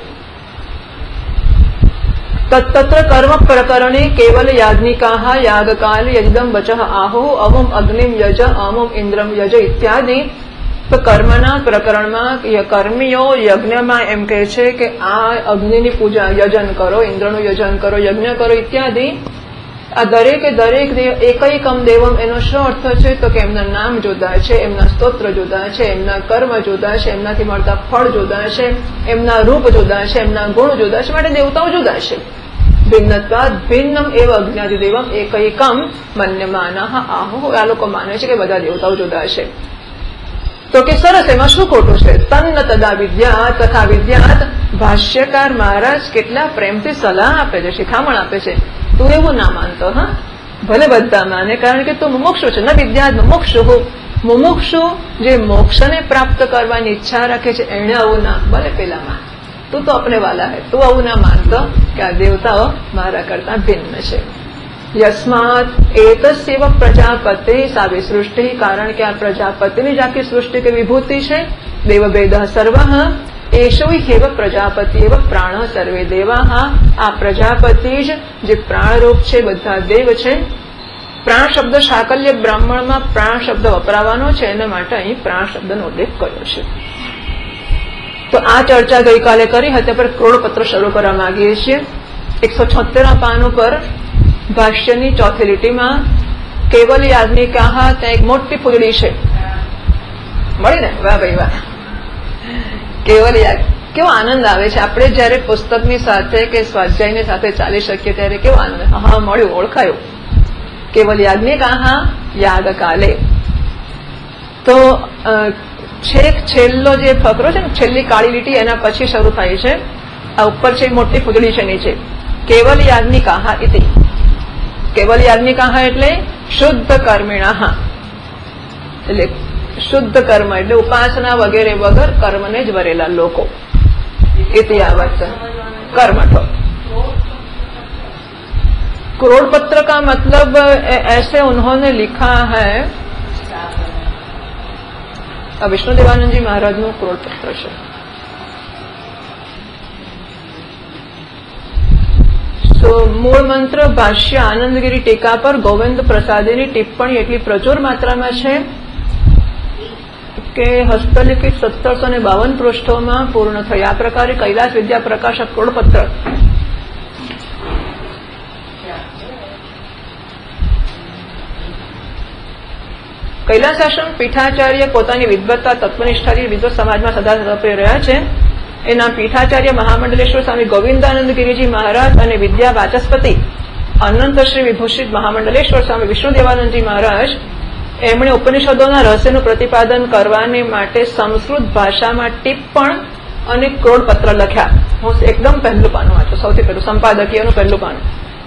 તત્તત્ર કર્મ પ્રકરણે કેવલ યાજ્ઞિકાઃ યાગકાલે યજ્ઞમ વચઃ આહુઃ અમુમ અગ્નિમ યજ અમુમ ઇન્દ્રમ યજ ઇત્યાદિ. તો કર્મના પ્રકરણમાં કર્મીઓ યજ્ઞમાં એમ કહે છે કે આ અગ્નિની પૂજા યજન કરો, ઇન્દ્રનું યજન કરો, યજ્ઞ કરો ઇત્યાદિ. આ દરેકે દરેક એકૈકમ દેવમ એનો શું અર્થ છે? તો કે એમના નામ જુદા છે, એમના સ્તોત્ર જુદા છે, એમના કર્મ જુદા છે, એમનાથી મળતા ફળ જુદા છે, એમના રૂપ જુદા છે, એમના ગુણ જુદા છે, માટે દેવતાઓ જુદા છે. ભિન્નત્વાદ ભિન્નમ એવ અજ્ઞાતિ દેવમ એકૈકમ મન્યમાનઃ આહુઃ. આ લોકો માને છે કે બધા દેવતાઓ જુદા છે. તો કે સરસ, એમાં શું ખોટું છે? તન્ન તદા વિદ્યાત તથા વિદ્યાત ભાષ્યકાર મહારાજ કેટલા પ્રેમથી સલાહ આપે છે, શિખામણ આપે છે, તું એવું ના માનતો. હા, ભલે બધા માને, કારણ કે તું મુમુક્ષુ છે. ન વિદ્યાત મુમુક્ષુ. મુમુક્ષુ જે મોક્ષને પ્રાપ્ત કરવાની ઈચ્છા રાખે છે એને આવું ના, ભલે પેલા માન, તું તો અપને વાલા હે, તું આવું ના માનતો કે આ દેવતાઓ મારા કરતા ભિન્ન છે. યસ્માત એતસ્યવ પ્રજાપતિ સાવી સૃષ્ટિ, કારણ કે આ પ્રજાપતિની જ આખી સૃષ્ટિ કે વિભૂતિ છે. દેવભેદ સર્વ એશો હેવ પ્રજાપતિ એવ પ્રાણ સર્વે દેવા. આ પ્રજાપતિ જ જે પ્રાણરૂપ છે, બધા દેવ છે. પ્રાણ શબ્દ સાકલ્ય બ્રાહ્મણમાં પ્રાણ શબ્દ વપરાવાનો છે, એના માટે અહીં પ્રાણ શબ્દનો ઉલ્લેખ કર્યો છે. તો આ ચર્ચા ગઈકાલે કરી હતી, પર ક્રોડપત્ર શરૂ કરવા માંગીએ છીએ. એકસો છોતેર પાન ઉપર ભાષ્યની ચોથી લીટીમાં કેવલ યાજ્ઞિકા, ત્યાં એક મોટી ફૂલડી છે, મળી ને? વાહ ભાઈ વાહ, કેવલ યાજ્ઞ. કેવો આનંદ આવે છે આપણે જયારે પુસ્તકની સાથે કે સ્વાધ્યાયની સાથે ચાલી શકીએ ત્યારે. કેવો આનંદ! હા, મળ્યું, ઓળખાયું. કેવલ યાજ્ઞિકા યાગ કાલે. તો છેક છેલ્લો જે ફકરો છે ને, છેલ્લી કાળી લીટી એના પછી શરૂ થાય છે. આ ઉપર છે મોટી ફૂદડી છે, નીચે કેવલ યાજ્ઞિકા ઇતિ. કેવલ યાજ્ઞિકા એટલે શુદ્ધ કર્મિણા, એટલે શુદ્ધ કર્મ એટલે ઉપાસના વગેરે વગર કર્મને જ વરેલા લોકો. ઇતિ આ વાત કર્મઠો. क्रोड़पत्र का मतलब ऐसे उन्होंने लिखा है, विष्णु देवानंद जी महाराज નું क्रोड़पत्र છે. તો મૂળ મંત્ર ભાષ્ય આનંદગીરી ટીકા પર ગોવિંદ પ્રસાદીની ટિપ્પણી એટલી પ્રચુર માત્રામાં છે કે હસ્તલિખિત સત્તરસો ને બાવન પૃષ્ઠોમાં પૂર્ણ થઈ. આ પ્રકારે કૈલાસ વિદ્યા પ્રકાશક ક્રોડપત્ર કૈલાસાશ્રમ પીઠાચાર્ય પોતાની વિદ્વત્તા તત્વનિષ્ઠાથી વિદ્વત સમાજમાં સદા સક્રિય રહ્યા છે. એના પીઠાચાર્ય મહામંડલેશ્વર સ્વામી ગોવિંદાનંદ ગિરિજી મહારાજ અને વિદ્યા વાચસ્પતિ અનંત શ્રી વિભૂષિત મહામંડલેશ્વર સ્વામી વિષ્ણુદેવાનંદજી મહારાજ એમણે ઉપનિષદોના રહસ્યનું પ્રતિપાદન કરવાની માટે સંસ્કૃત ભાષામાં ટિપ્પણ અને ક્રોડપત્ર લખ્યા. હું એકદમ પહેલું પાનું વાંચું, સૌથી પહેલું સંપાદકીયનું પહેલું પાનું.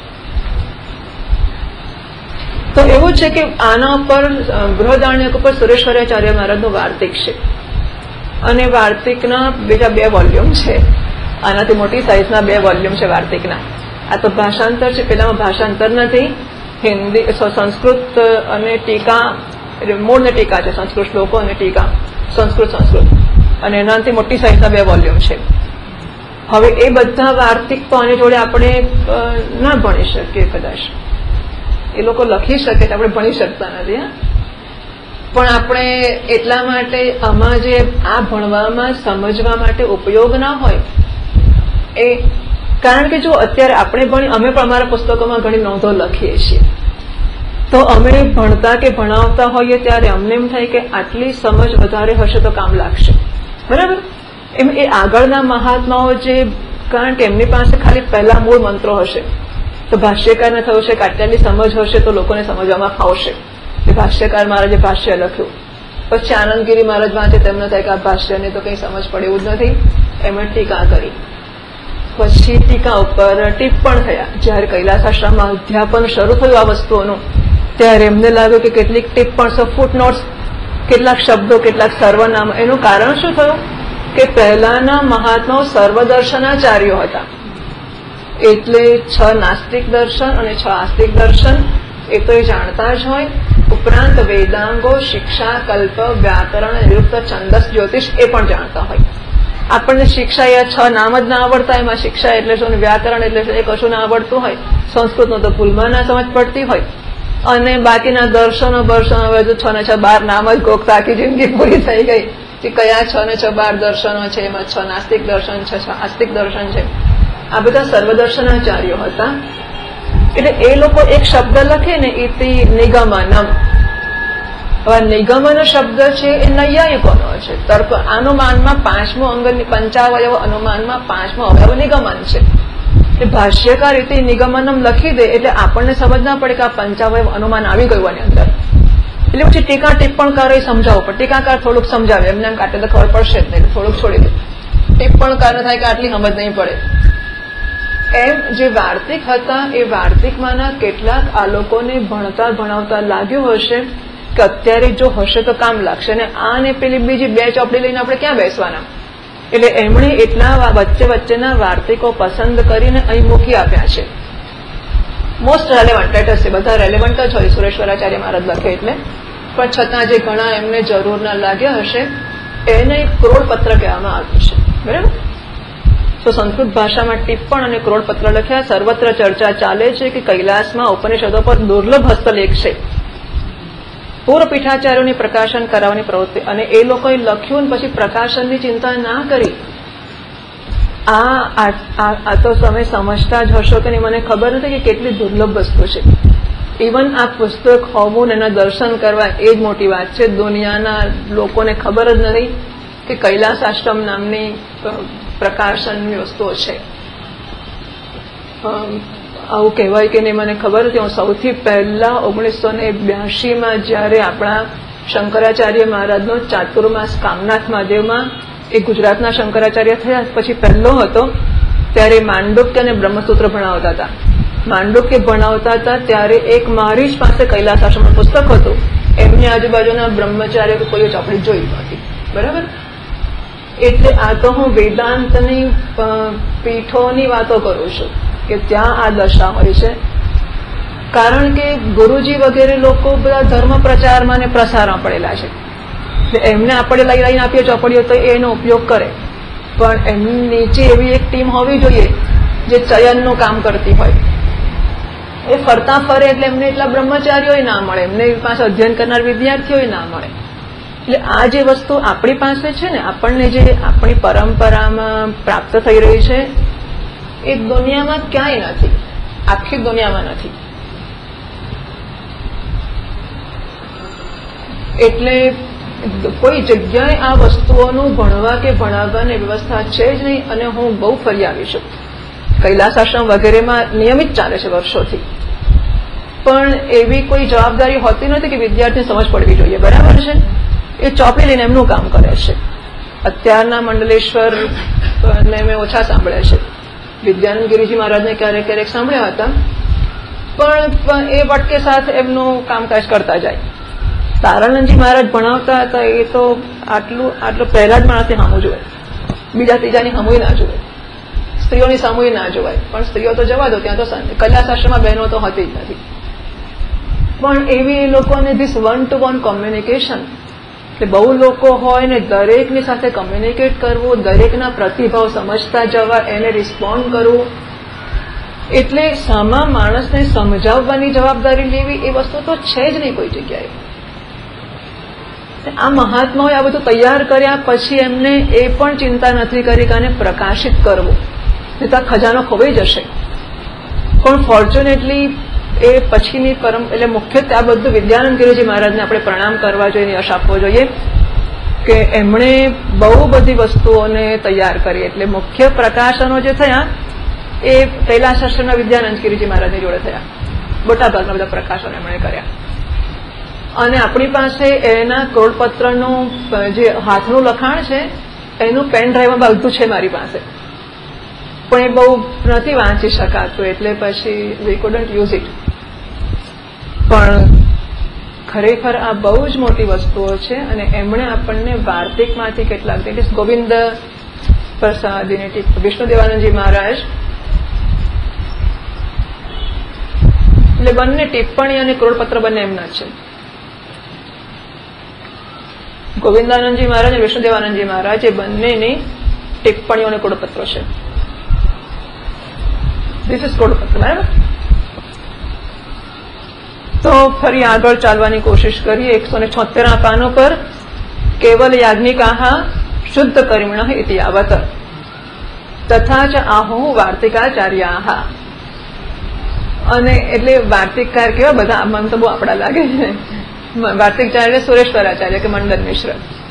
તો એવું છે કે આના પર બૃહદારણ્યક ઉપર સુરેશ્વરાચાર્ય મહારાજનું વાર્તિક છે અને વાર્તિકના બીજા બે વોલ્યુમ છે. આનાથી મોટી સાઇઝના બે વોલ્યુમ છે વાર્તિકના. આ તો ભાષાંતર છે, પેલામાં ભાષાંતર નથી. હિન્દી સંસ્કૃત અને ટીકા, એટલે મૂળને ટીકા છે, સંસ્કૃત શ્લોકો અને ટીકા, સંસ્કૃત સંસ્કૃત, અને એનાથી મોટી સાઇઝના બે વોલ્યુમ છે. હવે એ બધા વાર્તિક તો આની જોડે આપણે ના ભણી શકીએ કદાચ. એ લોકો લખી શકે, આપણે ભણી શકતા નથી. પણ આપણે એટલા માટે આમાં જે આ ભણવામાં સમજવા માટે ઉપયોગ ના હોય એ, કારણ કે જો અત્યારે આપણે ભણી, અમે પણ અમારા પુસ્તકોમાં ઘણી નોંધો લખીએ છીએ, તો અમે ભણતા કે ભણાવતા હોઈએ ત્યારે અમને એમ થાય કે આટલી સમજ વધારે હશે તો કામ લાગશે, બરાબર? એમ એ આગળના મહાત્માઓ જે, કારણ કે એમની પાસે ખાલી પહેલા મૂળ મંત્રો હશે, તો ભાષ્યકારને થયું છે કે આટલી સમજ હશે તો લોકોને સમજવામાં ફાવશે. ભાષ્યકાર મહારાજે ભાષ્ય લખ્યું, પછી આનંદગીરી મહારાજ વાંચે તેમને થાય કે આ ભાષ્યને તો કઈ સમજ પડે એવું જ નથી, એમણે ટીકા કરી. પછી ટીકા ઉપર ટિપ્પણ થયા. જયારે કૈલાસાશ્રમમાં અધ્યાપન શરૂ થયું આ વસ્તુઓનું, ત્યારે એમને લાગ્યું કે કેટલીક ટિપ્પણ, ફૂટ નોટ્સ, કેટલાક શબ્દો, કેટલાક સર્વનામ. એનું કારણ શું થયું કે પહેલાના મહાત્માઓ સર્વદર્શનાચાર્યો હતા, એટલે છ નાસ્તિક દર્શન અને છ આસ્તિક દર્શન એ તો એ જાણતા જ હોય. ઉપરાંત વેદાંગો, શિક્ષા, કલ્પ, વ્યાકરણ, નિરુક્ત, છંદસ, જ્યોતિષ એ પણ જાણતા હોય. આપણને શિક્ષા એ છ નામ જ ના આવડતા, એમાં શિક્ષા એટલે શું, વ્યાકરણ એટલે શું, એ કશું ના આવડતું હોય, સંસ્કૃતનો તો ભૂલમાં ના સમજ પડતી હોય, અને બાકીના દર્શનો બર્શનો હવે જો છ ને છ બાર નામ જ ગોખતા આખી જિંદગી પૂરી થઈ ગઈ કે કયા છ ને છ બાર દર્શનો છે, એમાં છ નાસ્તિક દર્શન છે, છ આસ્તિક દર્શન છે. આ બધા સર્વદર્શનાચાર્યો હતા. એટલે એ લોકો એક શબ્દ લખે ને, ઇતિ નિગમનમ. હવે નિગમન શબ્દ છે એ નૈયાયિકોનો છે. તર્ક અનુમાનમાં પાંચમો અંગ, પંચાવયવ અનુમાનમાં પાંચમો અવયવ નિગમન છે. એટલે ભાષ્યકાર ઇતિ નિગમનમ લખી દે એટલે આપણને સમજ ના પડે કે આ પંચાવયવ અનુમાન આવી ગયું આની અંદર. એટલે પછી ટીકા ટિપ્પણકારો સમજાવવું પડે. ટીકાકાર થોડુંક સમજાવે, એમને એમ કાટે તો ખબર પડશે જ નહીં, થોડુંક છોડી દે. ટિપ્પણકાર થાય કે આટલી સમજ નહીં પડે. એમ જે વાર્તિક હતા એ વાર્તિકમાંના કેટલાક આ લોકોને ભણતા ભણાવતા લાગ્યું હશે કે અત્યારે જો હશે તો કામ લાગશે, અને આ ને પેલી બીજી બે ચોપડી લઈને આપણે ક્યાં બેસવાના. એટલે એમણે એટલા વચ્ચે વચ્ચેના વાર્તિકો પસંદ કરીને અહીં મૂકી આપ્યા છે. મોસ્ટ રેલેવન્ટ લેટ હશે, બધા રેલેવન્ટ જ હોય સુરેશ્વરાચાર્ય મહારાજ લખે એટલે, પણ છતાં જે ઘણા એમને જરૂરના લાગ્યા હશે એને ક્રોડપત્ર કહેવામાં આવ્યું છે. બરાબર. તો સંસ્કૃત ભાષામાં ટિપ્પણ અને ક્રોડપત્ર લખ્યા. સર્વત્ર ચર્ચા ચાલે છે કે કૈલાસમાં ઉપનિષદો પર દુર્લભ હસ્તલેખ છે. પૂર્વ પીઠાચાર્યોની પ્રકાશન કરાવવાની પ્રવૃત્તિ, અને એ લોકોએ લખ્યું પછી પ્રકાશનની ચિંતા ના કરી. આ આ તો તમે સમજતા જ હશો કે નહીં મને ખબર નથી કે કેટલી દુર્લભ વસ્તુ છે. ઇવન આ પુસ્તક હોવું એના દર્શન કરવા એ જ મોટી વાત છે. દુનિયાના લોકોને ખબર જ નથી કે કૈલાસ આશ્રમ નામની પ્રકાશનની વસ્તુઓ છે. આવું કહેવાય કે નહીં મને ખબર નથી. હું સૌથી પહેલા ઓગણીસો ને બ્યાસી માં જયારે આપણા શંકરાચાર્ય મહારાજનો ચાતુર્માસ કામનાથ મહાદેવમાં એ ગુજરાતના શંકરાચાર્ય થયા પછી પહેલો હતો, ત્યારે માંડુક્ય અને બ્રહ્મસૂત્ર ભણાવતા હતા. માંડુક્ય ભણાવતા હતા ત્યારે એક મારી જ પાસે કૈલાસ આશ્રમનું પુસ્તક હતું. એમની આજુબાજુના બ્રહ્મચાર્ય કે કોઈ ચોપડી જોઈ હતી. બરાબર. એટલે આ તો હું વેદાંતની પીઠોની વાતો કરું છું કે ત્યાં આ દશા હોય છે. કારણ કે ગુરુજી વગેરે લોકો બધા ધર્મ પ્રચારમાં ને પ્રસારમાં પડેલા છે. એમને આપણે લઈ લઈને આપીએ ચોપડીઓ તો એનો ઉપયોગ કરે, પણ એમની નીચે એવી એક ટીમ હોવી જોઈએ જે ચયનનું કામ કરતી હોય. એ ફરતા ફરે એટલે એમને એટલા બ્રહ્મચારીઓ ના મળે, એમને પાસે અધ્યયન કરનાર વિદ્યાર્થીઓ ના મળે. એટલે આ જે વસ્તુ આપણી પાસે છે ને, આપણને જે આપણી પરંપરામાં પ્રાપ્ત થઈ રહી છે એ દુનિયામાં ક્યાંય નથી, આખી દુનિયામાં નથી. એટલે કોઈ જગ્યાએ આ વસ્તુઓનું ભણવા કે ભણાવવાની વ્યવસ્થા છે જ નહીં. અને હું બહુ ફરી આવી છું. કૈલાસ આશ્રમ વગેરેમાં નિયમિત ચાલે છે વર્ષોથી, પણ એવી કોઈ જવાબદારી હોતી નથી કે વિદ્યાર્થીને સમજ પડવી જોઈએ. બરાબર છે. એ ચોપડી લઈને એમનું કામ કરે છે. અત્યારના મંડલેશ્વર ને મેં ઓછા સાંભળ્યા છે. વિદ્યાનંદ ગિરિજી મહારાજને ક્યારેક ક્યારેક સાંભળ્યા હતા, પણ એ વટકે સાથે એમનું કામકાજ કરતા જાય. તારાનંદજી મહારાજ ભણાવતા હતા એ તો આટલું આટલું પહેલા જ માણસથી સામું જોવાય, બીજા ત્રીજાની સામુય ના જોવાય, સ્ત્રીઓની સામુય ના જોવાય. પણ સ્ત્રીઓ તો જવા દો, ત્યાં તો કૈલાસ આશ્રમમાં બહેનો તો હતી જ નથી. પણ એવી એ લોકોને this one to one communication, કે બહુ લોકો હોય ને દરેકની સાથે કમ્યુનિકેટ કરવું, દરેકના પ્રતિભાવ સમજતા જવા, એને રિસ્પોન્ડ કરવું. એટલે સામા માણસને સમજાવવાની જવાબદારી લેવી એ વસ્તુ તો છે જ નહીં કોઈ જગ્યાએ. આ મહાત્માઓએ આ બધું તૈયાર કર્યા પછી એમને એ પણ ચિંતા નથી કરી કે આને પ્રકાશિત કરવું, નહીં તો ખજાનો ખોવાઈ જશે. પણ ફોર્ચ્યુનેટલી એ પછીની પરમ એટલે મુખ્યત્વે આ બધું વિદ્યાનંદ ગિરિજી મહારાજને આપણે પ્રણામ કરવા જોઈએ, યશ આપવો જોઈએ કે એમણે બહુ બધી વસ્તુઓને તૈયાર કરી. એટલે મુખ્ય પ્રકાશનો જે થયા એ કૈલાસ આશ્રમના વિદ્યાનંદ ગિરિજી મહારાજની જોડે થયા. મોટાભાગના બધા પ્રકાશનો એમણે કર્યા. અને આપણી પાસે એના ક્રોડપત્રનું જે હાથનું લખાણ છે એનું પેન ડ્રાઈવમાં બધું છે મારી પાસે, પણ એ બહુ નથી વાંચી શકાતું, એટલે પછી વી કુડન્ટ યુઝ ઇટ. પણ ખરેખર આ બહુ જ મોટી વસ્તુઓ છે. અને એમણે આપણને વાર્તિકમાંથી કેટલાક દેટ ઇઝ ગોવિંદ પ્રસાદીની ટીપ, વિષ્ણુદેવાનંદજી મહારાજ, એટલે બંને ટિપ્પણી અને ક્રોડપત્ર બંને એમના જ છે. ગોવિંદાનંદજી મહારાજ અને વિષ્ણુદેવાનંદજી મહારાજ એ બંનેની ટિપ્પણીઓ અને ક્રોડપત્રો છે. ધીસ ઇઝ ક્રોડપત્ર. બરાબર. તો ફરી આગળ ચાલવાની કોશિશ કરીએ. એકસો ને છોતેર પાનો પર કેવલ યાજ્ઞિકાહ શુદ્ધ કર્મિણ ઇતિ યાવત તથા ચ આહુ વાર્તિકાચાર્યાહ. અને એટલે વાર્તિકકાર કેવા બધા, મન તો બહુ આપડા લાગે છે. વાર્તિકાચાર્ય સુરેશ્વરાચાર્ય કે મંડન મિશ્ર.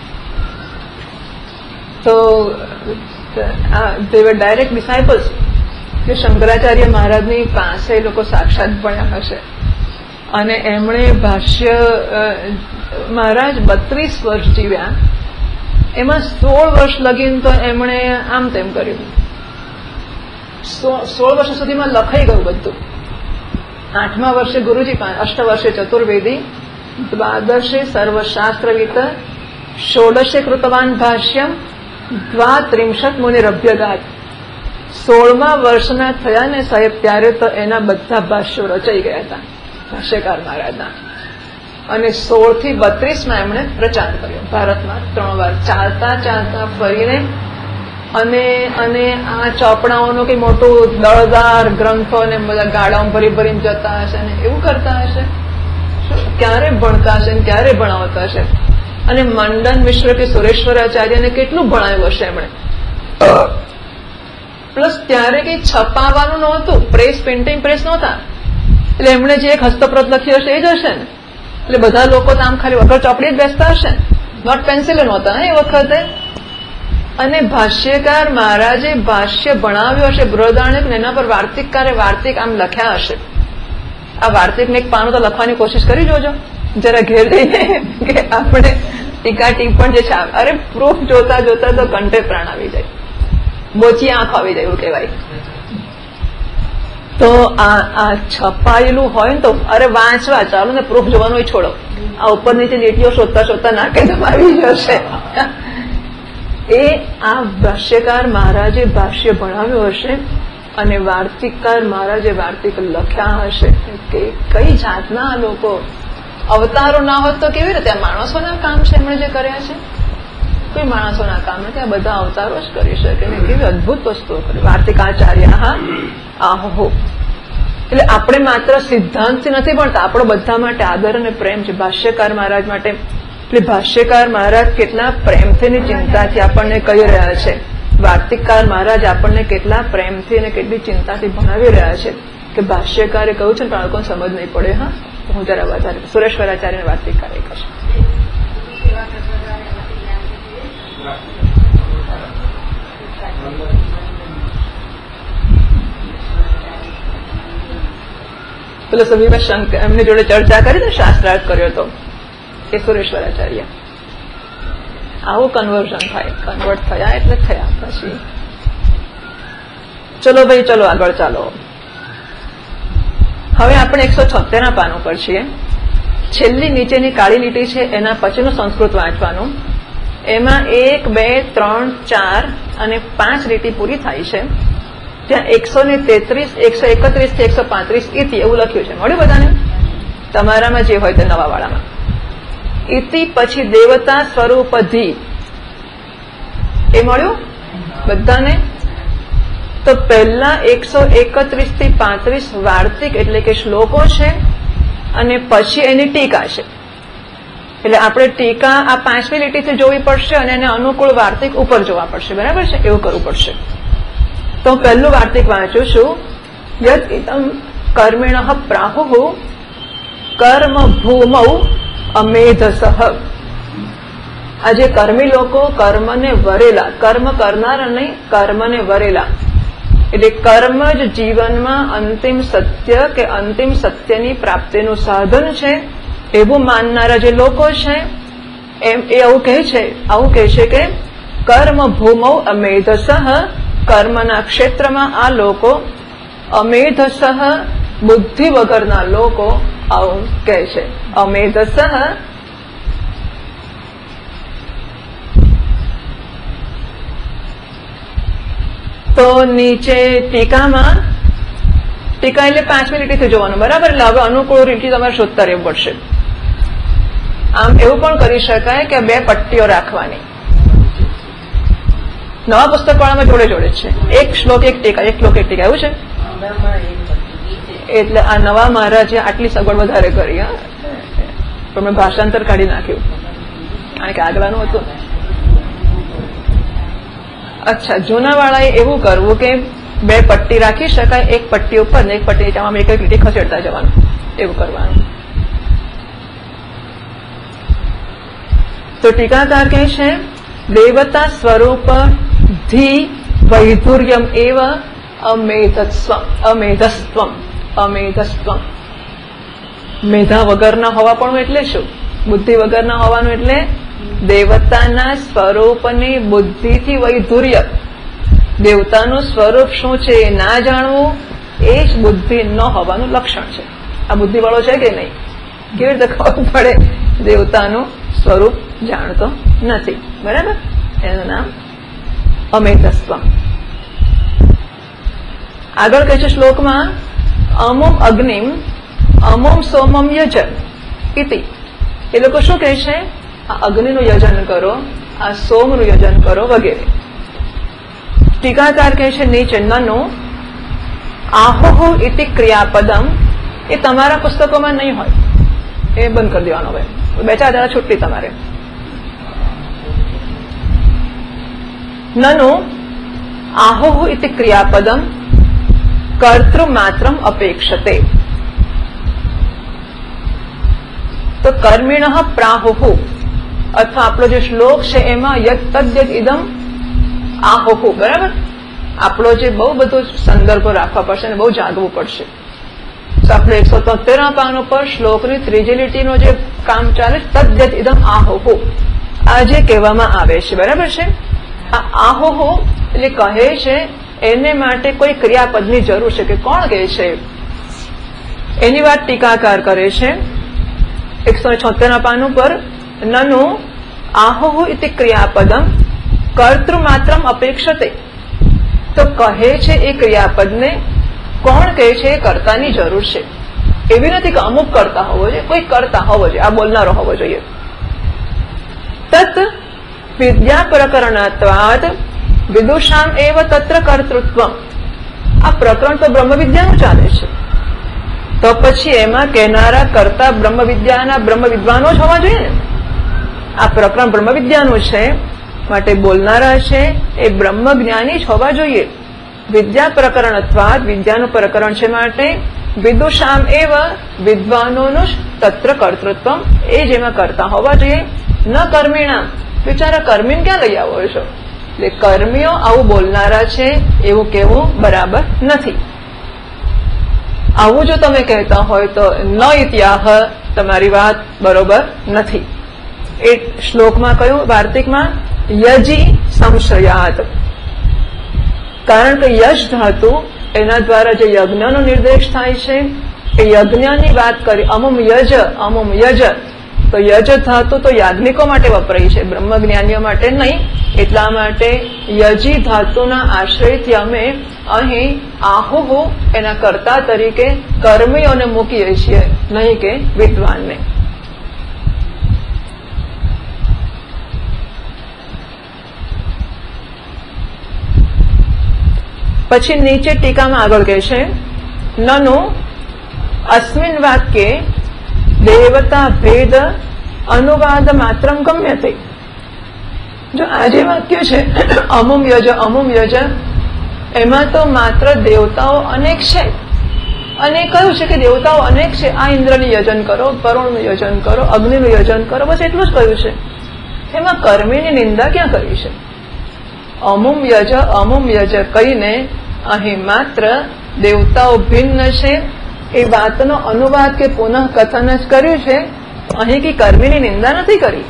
તો દે વર ડાયરેક્ટ ડિસાઇપલ્સ, જે શંકરાચાર્ય મહારાજની પાસે લોકો સાક્ષાત ભણ્યા હશે. અને એમણે ભાષ્ય, મહારાજ બત્રીસ વર્ષ જીવ્યા એમાં સોળ વર્ષ લગીન તો એમણે આમ તેમ કર્યું. સોળ વર્ષ સુધીમાં લખાઈ ગયું બધું. આઠમા વર્ષે ગુરુજી પાસે, અષ્ટ વર્ષે ચતુર્વેદી, દ્વાદશે સર્વશાસ્ત્રવિત, ષોડશે કૃતવાન ભાષ્યમ, દ્વાત્રિંશત મુનિરભ્યગાત. સોળમા વર્ષના થયા ને સાહેબ ત્યારે તો એના બધા ભાષ્યો રચાઈ ગયા હતા ભાષ્યકાર મહારાજના. અને સોળ થી બત્રીસમાં એમણે પ્રચાર કર્યો ભારતમાં ત્રણ વાર, ચાલતા ચાલતા ફરીને. અને અને આ ચોપડાઓનો કઈ મોટું દળદાર ગ્રંથો ને બધા ગાડાઓ ભરી ભરીને જતા હશે ને એવું કરતા હશે, ક્યારે ભણતા હશે ને ક્યારે ભણાવતા હશે. અને મંડન મિશ્ર કે સુરેશ્વરાચાર્યને કેટલું ભણાવ્યું હશે એમણે. પ્લસ ત્યારે કઈ છપાવવાનું નહોતું, પ્રેસ પ્રિન્ટિંગ પ્રેસ નહોતા, એટલે એમણે જે એક હસ્તપ્રત લખ્યો હશે એ જ હશે ને. એટલે બધા લોકો તો આમ ખાલી વગર ચોપડી જ બેસતા હશે, નોટ પેન્સિલ નહોતા એ વખતે. અને ભાષ્યકાર મહારાજે ભાષ્ય ભણાવ્યું હશે બૃહદારણ્યક ને એના પર વાર્તિકકારે વાર્તિક આમ લખ્યા હશે. આ વાર્તિકને એક પાનું તો લખવાની કોશિશ કરી જોજો જરા ઘેર જઈને, કે આપણે ટીકા ટીપણ જે છે, અરે પ્રૂફ જોતા જોતા તો કંઠે પ્રાણ આવી જાય, મોચી આંખ આવી જાય એવું કહેવાય. તો આ આ છપાયેલું હોય ને તો અરે વાંચવા ચાલો ને, પ્રૂફ જોવાનું છોડો, આ ઉપર નીચે લીટીઓ શોધતા શોધતા નાકે તો આવી જશે. એ આ ભાષ્યકાર મહારાજે ભાષ્ય ભણાવ્યું હશે અને વાર્તિકકાર મહારાજે વાર્તિક લખ્યા હશે. કે કઈ જાતના આ લોકો, અવતારો ના હોત તો કેવી રીતે? આ માણસોના કામ છે એમણે જે કર્યા છે, કોઈ માણસોના કામ નથી, આ બધા અવતારો જ કરી શકે ને. કેવી અદભુત વસ્તુઓ કરી વાર્તિકાચાર્ય. હા આહો. એટલે આપણે માત્ર સિદ્ધાંતથી નથી ભણતા, આપણો બધા માટે આદર અને પ્રેમ છે ભાષ્યકાર મહારાજ માટે. એટલે ભાષ્યકાર મહારાજ કેટલા પ્રેમથી ચિંતાથી આપણને કહી રહ્યા છે, વાર્તિકકાર મહારાજ આપણને કેટલા પ્રેમથી અને કેટલી ચિંતાથી ભણાવી રહ્યા છે કે ભાષ્યકારે કહ્યું છે બાળકોને સમજ નહીં પડે. હા, હું જરા વધારે સુરેશ્વરાચાર્ય વાર્તિકકારે કહેશે. પેલો સભીમાં શંકર એમની જોડે ચર્ચા કરી ને, શાસ્ત્રાર્થ કર્યો હતો એ સુરેશ્વરાચાર્ય. આવું કન્વર્ઝન થાય, કન્વર્ટ થયા એટલે થયા. પછી ચલો ભાઈ, ચલો આગળ ચાલો. હવે આપણે એકસો છોતેર ના પાન ઉપર છીએ. છેલ્લી નીચેની કાળી લીટી છે એના પછીનું સંસ્કૃત વાંચવાનું. એમાં એક, બે, ત્રણ, ચાર અને પાંચ લીટી પૂરી થાય છે. ત્યાં એકસો ને તેત્રીસ, એકસો એકત્રીસ થી એકસો પાંત્રીસ ઇતિ એવું લખ્યું છે. મળ્યું બધાને? તમારામાં જે હોય તે નવા વાળામાં. ઇતિ પછી દેવતા સ્વરૂપધી એ મળ્યું બધાને? તો પહેલા એકસો એકત્રીસ થી પાંત્રીસ વાર્તિક એટલે કે શ્લોકો છે અને પછી એની ટીકા છે. એટલે આપણે ટીકા આ પાંચમી લીટીથી જોવી પડશે અને એને અનુકૂળ વાર્તિક ઉપર જોવા પડશે. બરાબર છે? એવું કરવું પડશે. તો પહેલું વાર્તિક વાંચું છું. યદ ઇદમ કર્મિણઃ પ્રાહુઃ કર્મ ભૂમૌ અમેધસઃ. આજે કર્મી લોકો કર્મને વરેલા, કર્મ કરનાર નહીં, કર્મને વરેલા, એટલે કર્મ જ જીવનમાં અંતિમ સત્ય કે અંતિમ સત્યની પ્રાપ્તિનું સાધન છે એવું માનનારા જે લોકો છે એમ એ આવું કહે છે આવું કહે છે કે કર્મ ભૂમૌ અમેધસઃ, કર્મના ક્ષેત્રમાં આ લોકો, અમેધસઃ બુદ્ધિ વગરના લોકો આવું કહે છે. અમેધસઃ તો નીચે ટીકામાં, ટીકા એટલે પાંચમી લીટીથી જોવાનું. બરાબર? એટલે હવે અનુકૂળ લીટી તમારે શોધતા રહેવું પડશે. આમ એવું પણ કરી શકાય કે બે પટ્ટીઓ રાખવાની. નવા પુસ્તક વાળામાં જોડે જોડે છે, એક શ્લોક એક ટીકા, એક શ્લોક એક ટીકા એવું છે. એટલે આ નવા મહારાજે આટલી સગવડ વધારે કરી. હા, પણ મેં ભાષાંતર કાઢી નાખ્યું કારણ કે આગળનું હતું. અચ્છા, જૂના વાળાએ એવું કરવું કે બે પટ્ટી રાખી શકાય, એક પટ્ટી ઉપર ને એક પટ્ટી નીચે, એક એક લીટી ખસેડતા જવાનું, એવું કરવાનું. તો ટીકાકાર કહે છે દેવતા સ્વરૂપ ધી વૈધુર્યમ એવ અમેધસ્વમ. અમેધસ્વમ અમેધસ્વમ મેધા વગરના હોવા પણ એટલે શું? બુદ્ધિ વગરના હોવાનું એટલે દેવતાના સ્વરૂપની બુદ્ધિથી વૈધુર્ય, દેવતાનું સ્વરૂપ શું છે એ ના જાણવું એ જ બુદ્ધિ ન હોવાનું લક્ષણ છે. આ બુદ્ધિવાળો છે કે નહીં? કેવી રીતે ખબર પડે? દેવતાનું સ્વરૂપ જાણતો નથી. બરાબર? એનું નામ અમેતસ્વ. આગળ કહે છે શ્લોકમાં અમુમ અગ્નિમ અમુમ સોમમ યજ ઇતિ. એ લોકો શું કહે છે? આ અગ્નિનું યજન કરો, આ સોમનું યજન કરો વગેરે. ટીકાકાર કહે છે નીચે નનો આહોહો ઇતિ ક્રિયાપદમ, એ તમારા પુસ્તકોમાં નહીં હોય, એ બંધ કરી દેવાનો હોય. બે ચાર દાડા છૂટી તમારે. નનો આહોહો ઇતિ ક્રિયાપદમ કર્તૃ માત્રમ અપેક્ષતે. તો કર્મિણ પ્રાહુહુ અથવા આપણો જે શ્લોક છે એમાં યત તદ્યત ઇદમ આહોહુ. બરાબર? આપણો જે બહુ બધું સંદર્ભો રાખવા પડશે અને બહુ જાગવું પડશે. તો આપણે એકસો તોતેર પાન ઉપર શ્લોકની ત્રીજી લીટીનો જે કામ ચાલે તદ્યત ઇદમ આહોહુ, આ જે કહેવામાં આવે છે. બરાબર છે? આ આહોહુ એટલે કહે છે એને માટે કોઈ ક્રિયાપદની જરૂર છે કે કોણ કહે છે એની વાત ટીકાકાર કરે છે એકસો છોતેર પાન ઉપર. નનુ આહોહુ ઇતિ ક્રિયાપદમ કર્તૃ માત્રમ અપેક્ષતે. તો કહે છે એ ક્રિયાપદને કોણ કહે છે એ કર્તાની જરૂર છે. એવી નથી કે અમુક કરતા હોવો જોઈએ, કોઈ કરતા હોવો જોઈએ, આ બોલનારો હોવો જોઈએ. તત વિદ્યા પ્રકરણત્વાદ વિદુષામ એવ તત્ર કર્તૃત્વ. આ પ્રકરણ તો બ્રહ્મ વિદ્યાનું ચાલે છે, તો પછી એમાં કહેનારા કરતા બ્રહ્મ વિદ્યાના બ્રહ્મ વિદ્વાનો જ હોવા જોઈએ ને. આ પ્રકરણ બ્રહ્મ વિદ્યાનું છે માટે બોલનારા છે એ બ્રહ્મ જ્ઞાની જ હોવા જોઈએ. વિદ્યા પ્રકરણત્વાદ, વિદ્યાનું પ્રકરણ છે માટે વિદુષામ એવ વિદ્વાનોનું જ તત્ર કર્તૃત્વ, એ જેમાં કરતા હોવા જોઈએ. ન કર્મિણામ, બિચારા કર્મીને ક્યાં લઈ આવો છો? એટલે કર્મીઓ આવું બોલનારા છે એવું કહેવું બરાબર નથી. આવું જો તમે કહેતા હોય તો ન ઇત્યાહ, તમારી વાત બરોબર નથી. એ શ્લોકમાં કહ્યું વાર્તિકમાં યજી સંશયાત. કારણ કે યજ ધાતુ એના દ્વારા જે યજ્ઞનો નિર્દેશ થાય છે એ યજ્ઞની વાત કરી. અમુમ યજ અમુમ યજ, તો યજ ધાતુ તો યાજ્ઞિકો માટે વપરાય છે, બ્રહ્મજ્ઞાનીઓ માટે નહીં. એટલા માટે યજી ધાતુના આશ્રયથી અમે અહીં આહોહો એના કર્તા તરીકે કર્મીઓને મૂકીએ છીએ, નહીં કે વિદ્વાનને. પછી નીચે ટીકામાં આગળ કહે છે નનો અસ્મિન વાક્યે દેવતા ભેદ અનુવાદ માત્રમ ગમ્યતે. જો આ જે વાક્ય છે અમુમ યજ અમુમ યજ, એમાં તો માત્ર દેવતાઓ અનેક છે અને કહ્યું છે કે દેવતાઓ અનેક છે. આ ઇન્દ્રનું યજન કરો, વરુણનું યજન કરો, અગ્નિનું યજન કરો, બસ એટલું જ કહ્યું છે. એમાં કર્મીની નિંદા ક્યાં કરી છે? અમુમ યજ અમુમ યજ કહીને અહીં માત્ર દેવતાઓ ભિન્ન છે એ વાતનો અનુવાદ કે પુનઃ કથન જ કર્યું છે. અહીં કે કર્મીની નિંદા નથી કરી.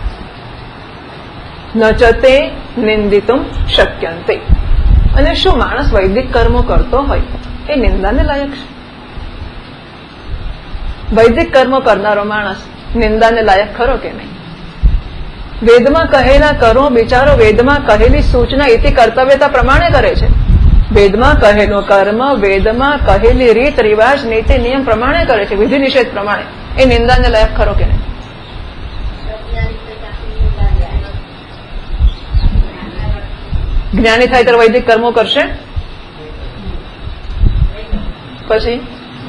નચતે નિંદિતુમ શક્યંતે. અને શું માણસ વૈદિક કર્મો કરતો હોય એ નિંદાને લાયક છે? વૈદિક કર્મો કરનારો માણસ નિંદાને લાયક ખરો કે નહીં? વેદમાં કહેલા કર્મો બિચારો વેદમાં કહેલી સૂચના ઇતિ કર્તવ્યતા પ્રમાણે કરે છે. વેદમાં કહેલો કર્મ વેદમાં કહેલી રીત રિવાજ નીતિ નિયમ પ્રમાણે કરે છે, વિધિ નિષેધ પ્રમાણે. એ નિંદાને લાયક ખરો કે નહીં? જ્ઞાની થાય ત્યારે વૈદિક કર્મો કરશે, પછી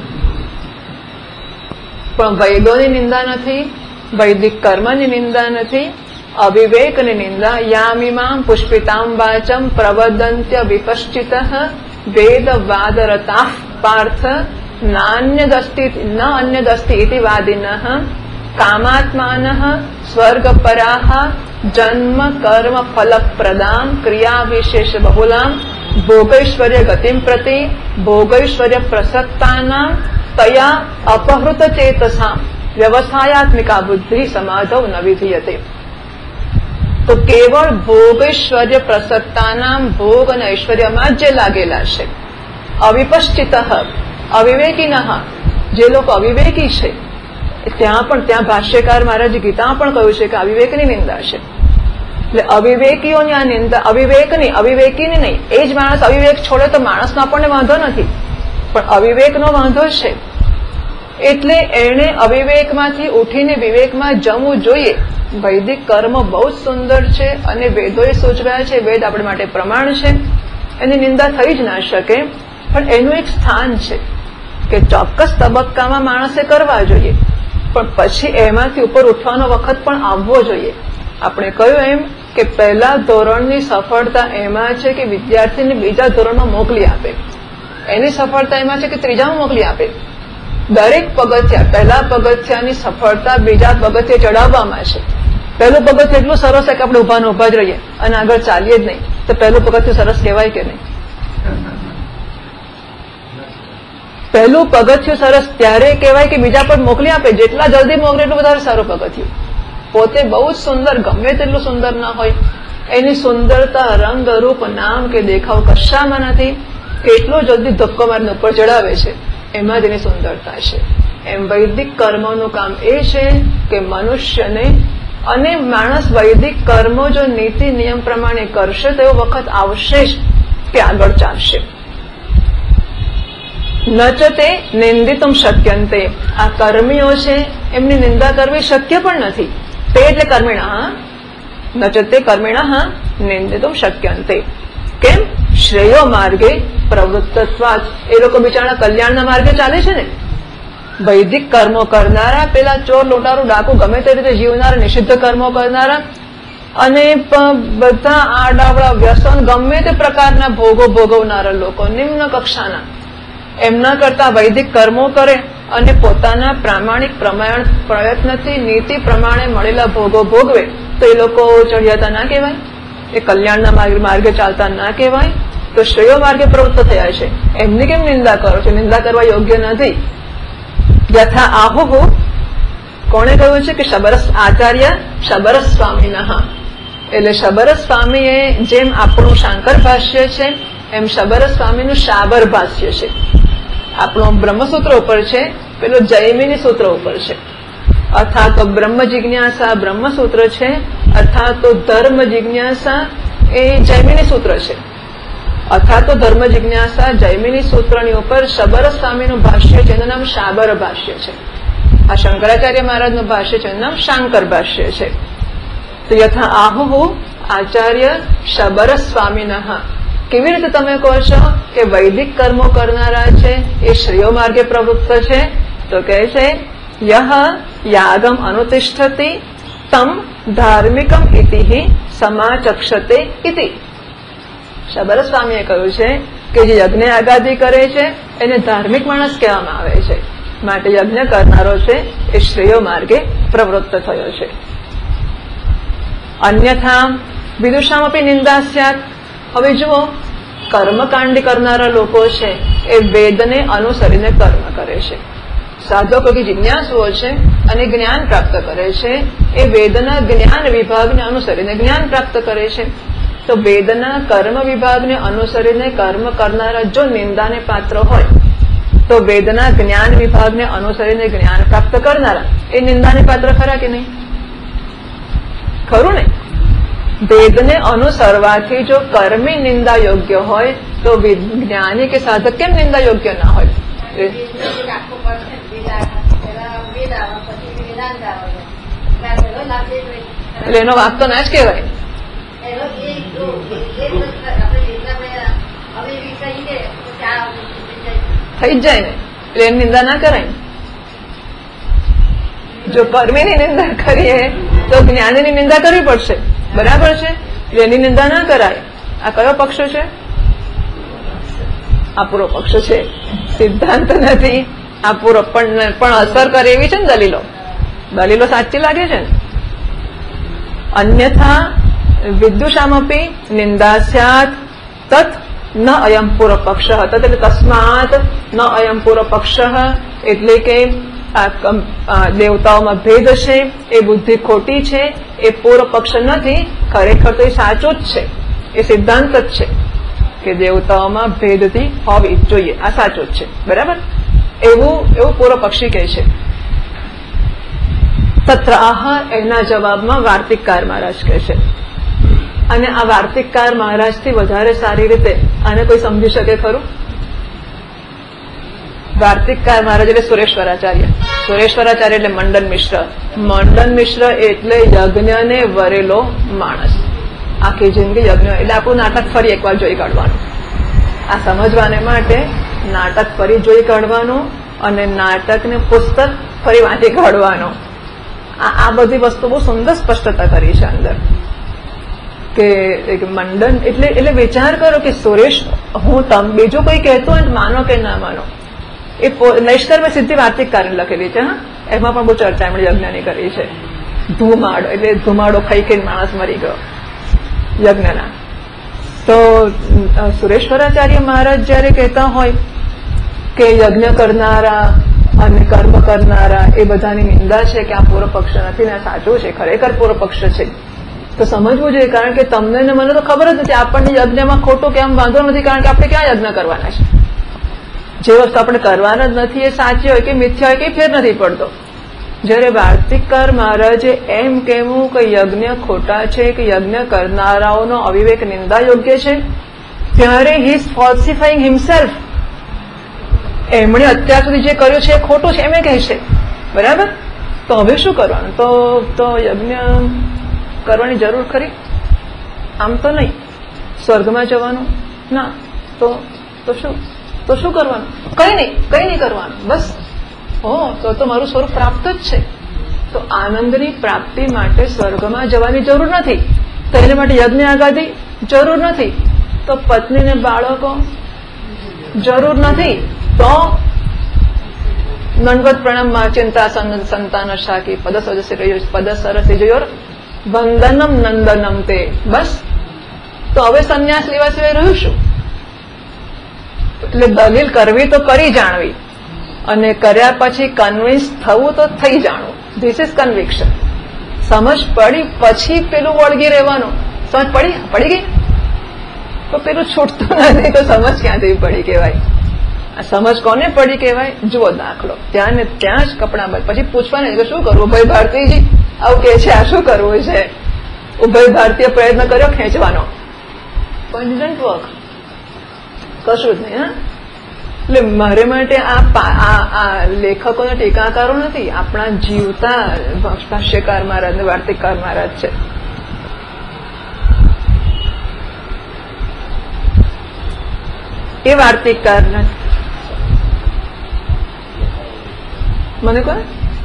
પણ વૈદોની નિંદા નથી, વૈદિક કર્મની નિંદા નથી, અવિવેકની નિંદા. યામિમામ પુષ્પિતામ વાચમ પ્રવદંત્ય વિપશ્ચિત વેદ વાદરતા પાર્થ નાન્યદસ્તિ ન અન્યદસ્તિ ઇતિ વાદિનઃ કામાત્માનઃ સ્વર્ગપરાઃ જન્મ કર્મ ફલપ્રદામ ક્રિયા વિશેષ બહુલામ ભોગૈશ્વર્ય ગતિમ પ્રતિ ભોગૈશ્વર્ય પ્રસક્તાનામ તયા અપહૃત ચેતસામ વ્યવસ્થાયાત્મિકા બુદ્ધિ સમાધવ ન વિધીયતે. તો કેવળ ભોગૈશ્વર્ય પ્રસક્તાનામ ભોગ અને ઐશ્વર્યમાં જ જે લાગેલા છે. અવિપશ્ચિત અવિવેકિન, જે લોકો અવિવેકી છે ત્યાં પણ, ત્યાં ભાષ્યકાર મહારાજ ગીતામાં પણ કહ્યું છે કે અવિવેકની નિંદા છે. એટલે અવિવેકીઓની આ નિંદા, અવિવેકની, અવિવેકીની નહીં. એ જ માણસ અવિવેક છોડે તો માણસનો આપણને વાંધો નથી, પણ અવિવેકનો વાંધો છે. એટલે એણે અવિવેકમાંથી ઉઠીને વિવેકમાં જવું જોઈએ. વૈદિક કર્મ બહુ જ સુંદર છે અને વેદોએ સૂચવ્યા છે, વેદ આપણે માટે પ્રમાણ છે, એની નિંદા થઈ જ ના શકે. પણ એનું એક સ્થાન છે કે ચોક્કસ તબક્કામાં માણસે કરવા જોઈએ, પણ પછી એમાંથી ઉપર ઉઠવાનો વખત પણ આવવો જોઈએ. આપણે કહ્યું એમ કે પહેલા ધોરણની સફળતા એમાં છે કે વિદ્યાર્થીને બીજા ધોરણમાં મોકલી આપે, એની સફળતા એમાં છે કે ત્રીજામાં મોકલી આપે. દરેક પગથિયા, પહેલા પગથિયાની સફળતા બીજા પગથિયે ચડાવવામાં છે. પહેલું પગથિયું એટલું સરસ છે કે આપણે ઉભા ને ઉભા જ રહીએ અને આગળ ચાલીએ જ નહીં, તો પહેલું પગથિયું સરસ કહેવાય કે નહીં? પહેલું પગથિયું સરસ ત્યારે કહેવાય કે બીજા પર મોકલી આપે. જેટલા જલ્દી મોકલે એટલું વધારે સારું પગથિયું. પોતે બહુ જ સુંદર, ગમે તેટલું સુંદર ના હોય, એની સુંદરતા રંગ રૂપ નામ કે દેખાવ કશામાં નથી. કેટલો જલ્દી ધક્કો મારીને ઉપર ચડાવે છે, એમાં જ એની સુંદરતા છે. એમ વૈદિક કર્મોનું કામ એ છે કે મનુષ્યને, અને માણસ વૈદિક કર્મો જો નીતિ નિયમ પ્રમાણે કરશે તો એવો વખત આવશે જ કે આગળ ચાલશે. નચતે નિંદિતુમ શક્યંતે, આ કર્મીઓ છે એમની નિંદા કરવી શક્ય પણ નથી. તે એટલે કર્મિણા, નચતે કર્મિણા નિંદિતુમ શક્યંતે. કેમ? શ્રેયો માર્ગે પ્રવૃત્તત્વાત, એ લોકો બિચારા કલ્યાણના માર્ગે ચાલે છે ને. વૈદિક કર્મો કરનારા, પેલા ચોર લૂંટારું ડાકુ ગમે તે રીતે જીવનારા, નિષિદ્ધ કર્મો કરનારા અને બધા આડાવડા વ્યસન ગમે તે પ્રકારના ભોગો ભોગવનારા લોકો, નિમ્ન કક્ષાના, એમના કરતા વૈદિક કર્મો કરે અને પોતાના પ્રામાણિક પ્રમાણ પ્રયત્નથી નીતિ પ્રમાણે મળેલા ભોગો ભોગવે તો એ લોકો ચઢિયાતા ના કહેવાય? એ કલ્યાણના માર્ગે ચાલતા ના કહેવાય? તો શ્રેયો માર્ગે પ્રવૃત્ત થયા છે, એમની કેમ નિંદા કરો છો? નિંદા કરવા યોગ્ય નથી. યથા આહુહુ, કોણે કહ્યું છે? કે શબરસ આચાર્ય શબરસ સ્વામીના. એટલે શબરસ સ્વામીએ જેમ આપણું શાંકર ભાષ્ય છે એમ શબરસ સ્વામીનું શાબર ભાષ્ય છે. આપણો બ્રહ્મસૂત્ર ઉપર છે, પેલો જૈમિની સૂત્ર ઉપર છે. અર્થાત તો બ્રહ્મ જિજ્ઞાસા બ્રહ્મસૂત્ર છે, અર્થાત તો ધર્મ જિજ્ઞાસા એ જૈમિની સૂત્ર છે. અર્થાત તો ધર્મ જિજ્ઞાસા જૈમિની સૂત્રની ઉપર શબરસ સ્વામીનું ભાષ્ય છે, એનું નામ શાબર ભાષ્ય છે. આ શંકરાચાર્ય મહારાજનું ભાષ્ય છે, એનું નામ શાંકર ભાષ્ય છે. તો યથા આહુહુ આચાર્ય શબરસ સ્વામીનઃ. કેવી રીતે તમે કહો છો કે વૈદિક કર્મો કરનારા છે એ શ્રેયો માર્ગે પ્રવૃત્ત છે? તો કહે છે યહ યાગમ અનુતિષ્ઠતિ તમ ધાર્મિકમ ઇતિ સમાચક્ષતે ઇતિ. શબર સ્વામીએ કહ્યું છે કે જે યજ્ઞ આગાદી કરે છે એને ધાર્મિક માણસ કહેવામાં આવે છે, માટે યજ્ઞ કરનારો છે એ શ્રેયો માર્ગે પ્રવૃત્ત થયો છે. અન્યથા વિદુષામપી નિંદા સ્યાત. હવે જુઓ, કર્મકાંડ કરનારા લોકો છે એ વેદને અનુસરીને કર્મ કરે છે. સાધકો કે જિજ્ઞાસુઓ છે અને જ્ઞાન પ્રાપ્ત કરે છે, એ વેદના જ્ઞાન વિભાગને અનુસરીને જ્ઞાન પ્રાપ્ત કરે છે. તો વેદના કર્મ વિભાગને અનુસરીને કર્મ કરનારા જો નિંદાને પાત્ર હોય તો વેદના જ્ઞાન વિભાગને અનુસરીને જ્ઞાન પ્રાપ્ત કરનારા એ નિંદાને પાત્ર ખરા કે નહીં? ખરું ને? વેદને અનુસરવાથી જો કર્મી નિંદા યોગ્ય હોય તો જ્ઞાની કે સાધક કેમ નિંદા યોગ્ય ના હોય? એટલે એનો વાક તો ના જ કહેવાય. થઈ જ જાય ને, એટલે એની નિંદા ના કરાય. જો કર્મીની નિંદા કરીએ તો જ્ઞાનીની નિંદા કરવી પડશે, બરાબર છે? એટલે એની નિંદા ના કરાય. આ કયો પક્ષ છે? આ પૂરો પક્ષ છે, સિદ્ધાંત નથી. આ પૂરો પણ પણ અસર કરે એવી છે ને દલીલો. દલીલો સાચી લાગે છે ને? અન્યથા વિદ્યુષામપી નિંદા સ્યાત તત ન અયમ પૂર્વ પક્ષ. તત એટલે તસ્માત ન અયમ પૂર્વ પક્ષ, એટલે કે દેવતાઓમાં ભેદ છે, એ બુદ્ધિ ખોટી છે, એ પૂર્વ પક્ષ નથી, ખરેખર તો એ સાચું જ છે, એ સિદ્ધાંત જ છે કે દેવતાઓમાં ભેદથી હોવી જોઈએ, આ સાચું જ છે, બરાબર? એવું એવું પૂર્વ પક્ષી કહે છે. તત્ર આહ એના જવાબમાં વાર્તિકકાર મહારાજ કહે છે. અને આ વાર્તિકકાર મહારાજથી વધારે સારી રીતે આને કોઈ સમજી શકે ખરું? વાર્તિકકાર મહારાજ એટલે સુરેશ્વરાચાર્ય. સુરેશ્વરાચાર્ય એટલે મંડન મિશ્ર. મંડન મિશ્ર એટલે યજ્ઞને વરેલો માણસ. આખી જિંદગી યજ્ઞ એટલે આપણું નાટક ફરી એકવાર જોઈ કાઢવાનું. આ સમજવાને માટે નાટક ફરી જોઈ કાઢવાનું અને નાટકને પુસ્તક ફરી વાંચી કાઢવાનું. આ બધી વસ્તુ બહુ સુંદર સ્પષ્ટતા કરી છે અંદર કે મંડન એટલે એટલે વિચાર કરો કે સુરેશ, હું તમ બીજું કોઈ કહેતું હોય માનો કે ના માનો, એ નૈષ્કર મેં સીધી વાર્તિકકારને લખેલી છે. હા, એમાં પણ બહુ ચર્ચા એમણે યજ્ઞની કરી છે. ધુમાડો એટલે ધુમાડો ખાઈ ખાઈને માણસ મરી ગયો યજ્ઞના. તો સુરેશ્વરાચાર્ય મહારાજ જયારે કહેતા હોય કે યજ્ઞ કરનારા અને કર્મ કરનારા એ બધાની નિંદા છે કે આ પૂર્વ પક્ષ નથી ને આ સાચું છે, ખરેખર પૂર્વ પક્ષ છે, તો સમજવું જોઈએ. કારણ કે તમને ને મને તો ખબર જ નથી આપણને યજ્ઞમાં ખોટું કેમ વાંધો નથી, કારણ કે આપણે ક્યાં યજ્ઞ કરવાના છે. જે વસ્તુ આપણે કરવાના જ નથી એ સાચી હોય કે મિથ્યા હોય કે ફેર નથી પડતો. જયારે વાર્તિકકાર મહારાજે એમ કહેવું કે યજ્ઞ ખોટા છે કે યજ્ઞ કરનારાઓનો અવિવેક નિંદા યોગ્ય છે, ત્યારે હી ઇઝ ફોલ્સિફાઈંગ હિમસેલ્ફ. એમણે અત્યાર સુધી જે કર્યું છે એ ખોટું છે એમ કહે છે, બરાબર? તો હવે શું કરવાનું? તો તો યજ્ઞ કરવાની જરૂર ખરી? આમ તો નહીં. સ્વર્ગમાં જવાનું ના, તો તો શું તો શું કરવાનું? કઈ નહીં, કઈ નહીં કરવાનું, બસ. હો, તો તો મારું સ્વરૂપ પ્રાપ્ત જ છે. તો આનંદની પ્રાપ્તિ માટે સ્વર્ગમાં જવાની જરૂર નથી, તો એને માટે યજ્ઞ આગાદી જરૂર નથી, તો પત્ની ને બાળકો જરૂર નથી, તો નંદવત પ્રણમમાં ચિંતા સંતાન શાકી પદ પદ સરસિજયોર વંદનમ નંદનમ તે, બસ. તો હવે સંન્યાસ લેવા સિવાય રહ્યું શું? એટલે દલીલ કરવી તો કરી જાણવી, અને કર્યા પછી કન્વિન્સ થવું તો થઈ જાણવું. This is conviction. સમજ પડી પછી પેલું વળગી રહેવાનું. સમજ પડી પડી ગઈ તો પેલું છૂટતું નથી, તો સમજ ક્યાંથી પડી કહેવાય? આ સમજ કોને પડી કહેવાય? જુઓ દાખલો, ત્યાં ને ત્યાં જ કપડા બાદ પછી પૂછવાનું કે શું કરવું? ઉભય ભારતીજી આવું કે છે, આ શું કરવું છે? ઉભય ભારતીય પ્રયત્ન કર્યો ખેંચવાનો, પણ ડિડન્ટ વર્ક, કશું જ નહીં. હા, એટલે મારે માટે આ લેખકોના ટીકાકારો નથી, આપણા જીવતા ભાષ્યકાર મહારાજ, વાર્તિકકાર મહારાજ છે. એ વાર્તિકકાર મને કહો,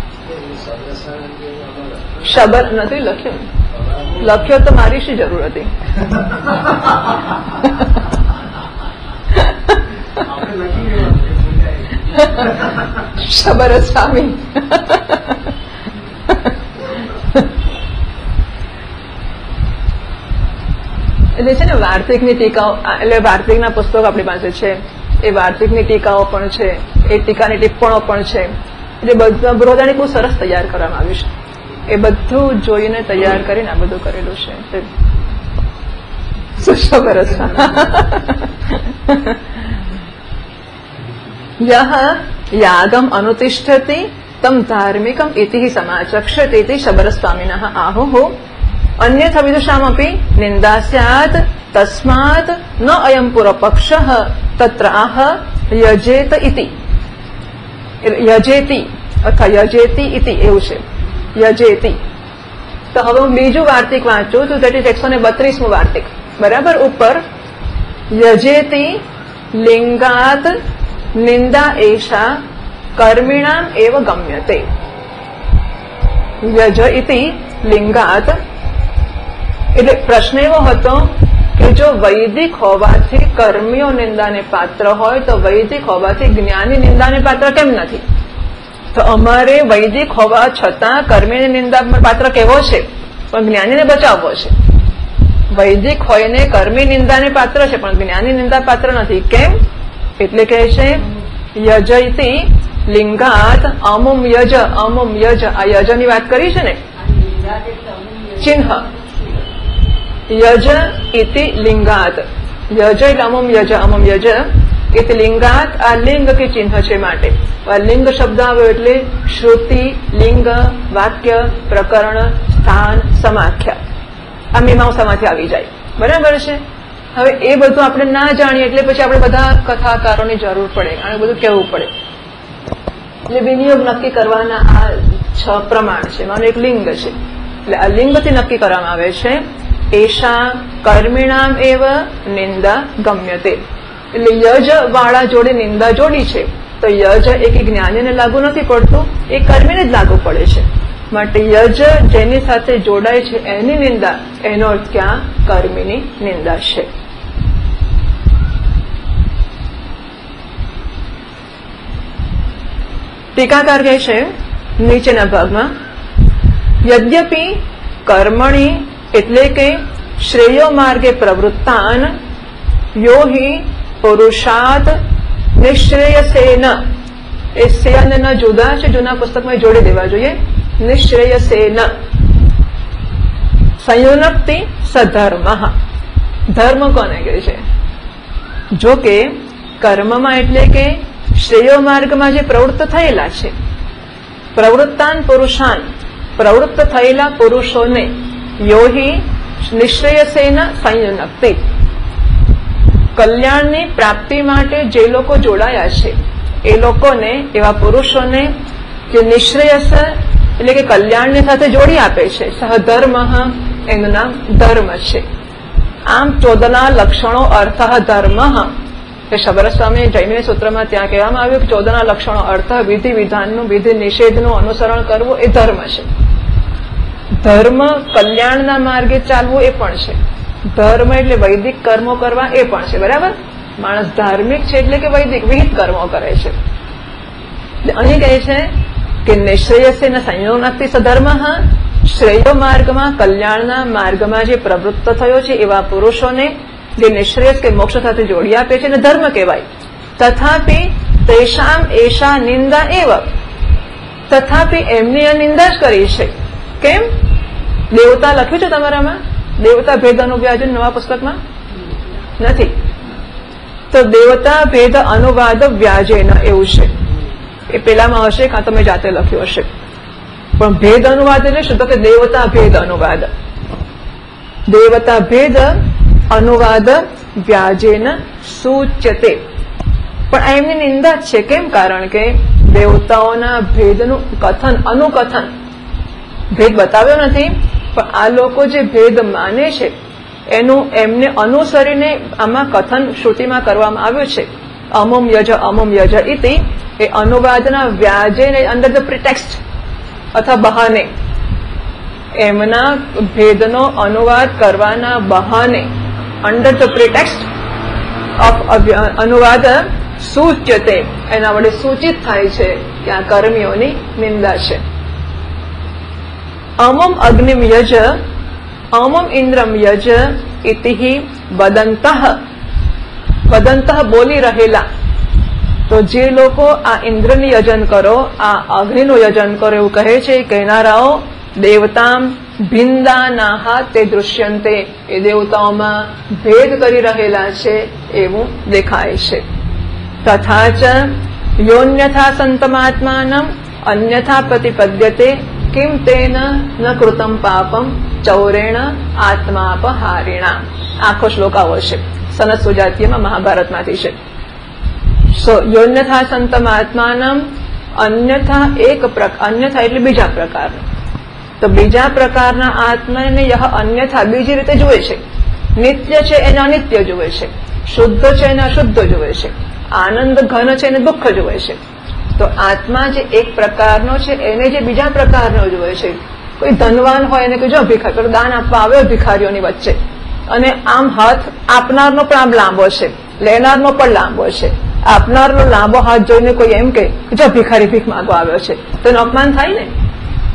શબર નથી લખ્યો. લખ્યો તો મારી શી જરૂર હતી? શબર સ્વામી એટલે છે ને વાર્તિકની ટીકાઓ, એટલે વાર્તિકના પુસ્તકો આપણી પાસે છે, એ વાર્તિકની ટીકાઓ પણ છે, એ ટીકાની ટિપ્પણો પણ છે. એટલે બધા બરોદાની બહુ સરસ તૈયાર કરવામાં આવ્યું છે. એ બધું જોઈને તૈયાર કરીને આ બધું કરેલું છે. શું સરસ! યહ યાગમ અનુતિષ્ઠતિ તમ ધાર્મિકમ ઇતિ સમાચક્ષતે ઇતિ શબરસ્વામિનઃ આહુઃ અન્યથા વિદુષામપી નિંદા સ્યાત તસ્માત ન અયં પૂર્વપક્ષઃ તત્ર આહ યજેત ઇતિ, યજેતિ અથવા યજેતિ ઇતિ એવું છે, યજેતિ. તો હવે હું બીજું વાર્તિક વાંચું છું, દેટ ઇઝ એકસો ને બત્રીસમું વાર્તિક, બરાબર? ઉપર યજેતિ લિંગાત નિંદા એષા કર્મિણામ એવ ગમ્યતે. યજ ઇતિ લિંગાત એટલે પ્રશ્ન એવો હતો કે જો વૈદિક હોવાથી કર્મીઓ નિંદાને પાત્ર હોય તો વૈદિક હોવાથી જ્ઞાની નિંદાને પાત્ર કેમ નથી? તો અમારે વૈદિક હોવા છતાં કર્મીની નિંદા પાત્ર કેવો છે? પણ જ્ઞાનીને બચાવવો છે. વૈદિક હોઈને કર્મી નિંદાને પાત્ર છે પણ જ્ઞાની નિંદા પાત્ર નથી. કેમ? એટલે કહે છે યજયતિ લિંગાત અમુમ યજ અમુમ યજ આ યજની વાત કરી છે ને ચિહ્ન યજ ઇતિ લિંગાત યજ એટલે અમુમ યજ અમુમ યજ ઇતિ લિંગાત આ લિંગ કે ચિહ્ન છે માટે આ લિંગ શબ્દ આવ્યો એટલે શ્રુતિ લિંગ વાક્ય પ્રકરણ સ્થાન સમાખ્યા આ મીમાંસામાંથી આવી જાય બરાબર છે. હવે એ બધું આપણે ના જાણીએ એટલે પછી આપણે બધા કથાકારોની જરૂર પડે અને બધું કહેવું પડે. એટલે વિનિયોગ નક્કી કરવાના આ છ પ્રમાણ છે માનો એક લિંગ છે એટલે આ લિંગથી નક્કી કરવામાં આવે છે. એશા કર્મિણામ એવ નિંદા ગમ્યતે એટલે યજ વાળા જોડે નિંદા જોડી છે તો યજ એક જ્ઞાનીને લાગુ નથી પડતું એ કર્મીને જ લાગુ પડે છે માટે યજ જેની સાથે જોડાય છે એની નિંદા એનો અર્થ ક્યાં કર્મીની નિંદા છે. ટીકાકાર કહે છે નીચેના ભાગમાં યદ્યપિ કર્મણી એટલે કે શ્રેયો માર્ગે પ્રવૃત્તાન યો હિ પુરુષાત નિશ્રેયસેન એ સેન ન જુદા છે જૂના પુસ્તકમાં જોડી દેવા જોઈએ નિશ્રેયસેન સંયુનક્તિ સધર્મ ધર્મ કોને કહે છે જો કે કર્મમાં એટલે કે શ્રેયો માર્ગમાં જે પ્રવૃત્ત થયેલા છે પ્રવૃત્તાન પુરુષાન પ્રવૃત્ત થયેલા પુરુષોને યોહી નિશ્રેયસેન સંયુનક્તિ કલ્યાણની પ્રાપ્તિ માટે જે લોકો જોડાયા છે એ લોકોને એવા પુરુષોને જે નિશ્રેયસ એટલે કે કલ્યાણની સાથે જોડી આપે છે સહધર્મ એનું નામ ધર્મ છે. આમ ચૌદના લક્ષણો અર્થ ધર્મ શબરસ્વામી જૈમિની સૂત્રમાં ત્યાં કહેવામાં આવ્યું કે ચૌદના લક્ષણો અર્થ વિધિ વિધાનનું વિધિ નિષેધનું અનુસરણ કરવું એ ધર્મ છે. ધર્મ કલ્યાણના માર્ગે ચાલવું એ પણ છે. ધર્મ એટલે વૈદિક કર્મો કરવા એ પણ છે બરાબર. માણસ ધાર્મિક છે એટલે કે વૈદિક વિહિત કર્મો કરે છે. અહીં કહે છે કે નિશ્રેયસે સંયોનાક્તિ સધર્મ શ્રેયો માર્ગમાં કલ્યાણના માર્ગમાં જે પ્રવૃત્ત થયો છે એવા પુરુષોને જે નિશ્રેયસ કે મોક્ષ સાથે જોડી આપે છે અને ધર્મ કહેવાય. તથાપિ તેષામ એશા નિંદા એવ તથાપિ એમની આ નિંદા જ કરી છે. કેમ? દેવતા લખ્યું છે તમારામાં દેવતા ભેદ અનુવ્યાજ નવા પુસ્તકમાં નથી તો દેવતા ભેદ અનુવાદ વ્યાજેન એવું છે એ પેલામાં હશે કાં તમે જાતે લખ્યું હશે પણ ભેદ અનુવાદ એટલે શું તો કે દેવતા ભેદ અનુવાદ દેવતા ભેદ અનુવાદ વ્યાજેન સૂચ્યતે પણ આ એમની નિંદા જ છે. કેમ? કારણ કે દેવતાઓના ભેદનું કથન અનુકથન ભેદ બતાવ્યો નથી પણ આ લોકો જે ભેદ માને છે એનું એમને અનુસરીને આમાં કથન શ્રુતિમાં કરવામાં આવ્યું છે. અમુમ યજ અમુમ યજ ઇતિ એ અનુવાદના વ્યાજે અંડર ધ પ્રિટેક્સ્ટ અથવા બહાને એમના ભેદનો અનુવાદ કરવાના બહાને અંડર ધ પ્રિટેક્સ્ટ ઓફ અનુવાદ સૂચ્યતે એના વડે સૂચિત થાય છે કે આ કર્મીઓની નિંદા છે. અમમ અગ્નિમ યજ અમમ ઇન્દ્રમ યજ ઇતિ વદંતઃ વદંતઃ બોલી રહેલા તો જે લોકો આ ઇન્દ્રની યજન કરો આ અગ્નિનું યજન કરો એવું કહે છે કહેનારાઓ દેવતામ ભિંદાનાહા તે દૃશ્યંતે એ દેવતાઓમાં ભેદ કરી રહેલા છે એવું દેખાય છે. તથા ચ યોન્યથા સંતમાત્માનમ અન્યથા પ્રતિપદ્યતે કિમ તેન ન કૃતમ પાપમ ચૌરેણ આત્માપહારિણા આખો શ્લોક આવો છે સનદ સુજાતીયમાં મહાભારતમાંથી છે. સો યોન્યથા સંતમાત્માનમ અન્યથા એક અન્યથા એટલે બીજા પ્રકારનું તો બીજા પ્રકારના આત્માને યહ અન્યથા બીજી રીતે જુએ છે. નિત્ય છે એને અનિત્ય જુએ છે. શુદ્ધ છે એને અશુદ્ધ જુએ છે. આનંદ ઘન છે એને દુઃખ જુએ છે. તો આત્મા જે એક પ્રકારનો છે એને જે બીજા પ્રકારનો જુએ છે. કોઈ ધનવાન હોય એને જો ભિખારી દાન આપવા આવ્યો ભિખારીઓની વચ્ચે અને આમ હાથ આપનારનો પણ આમ લાંબો છે લેનારનો પણ લાંબો છે. આપનારનો લાંબો હાથ જોઈને કોઈ એમ કે જો ભિખારી ભીખ માંગવા આવ્યો છે તો એનું અપમાન થાય ને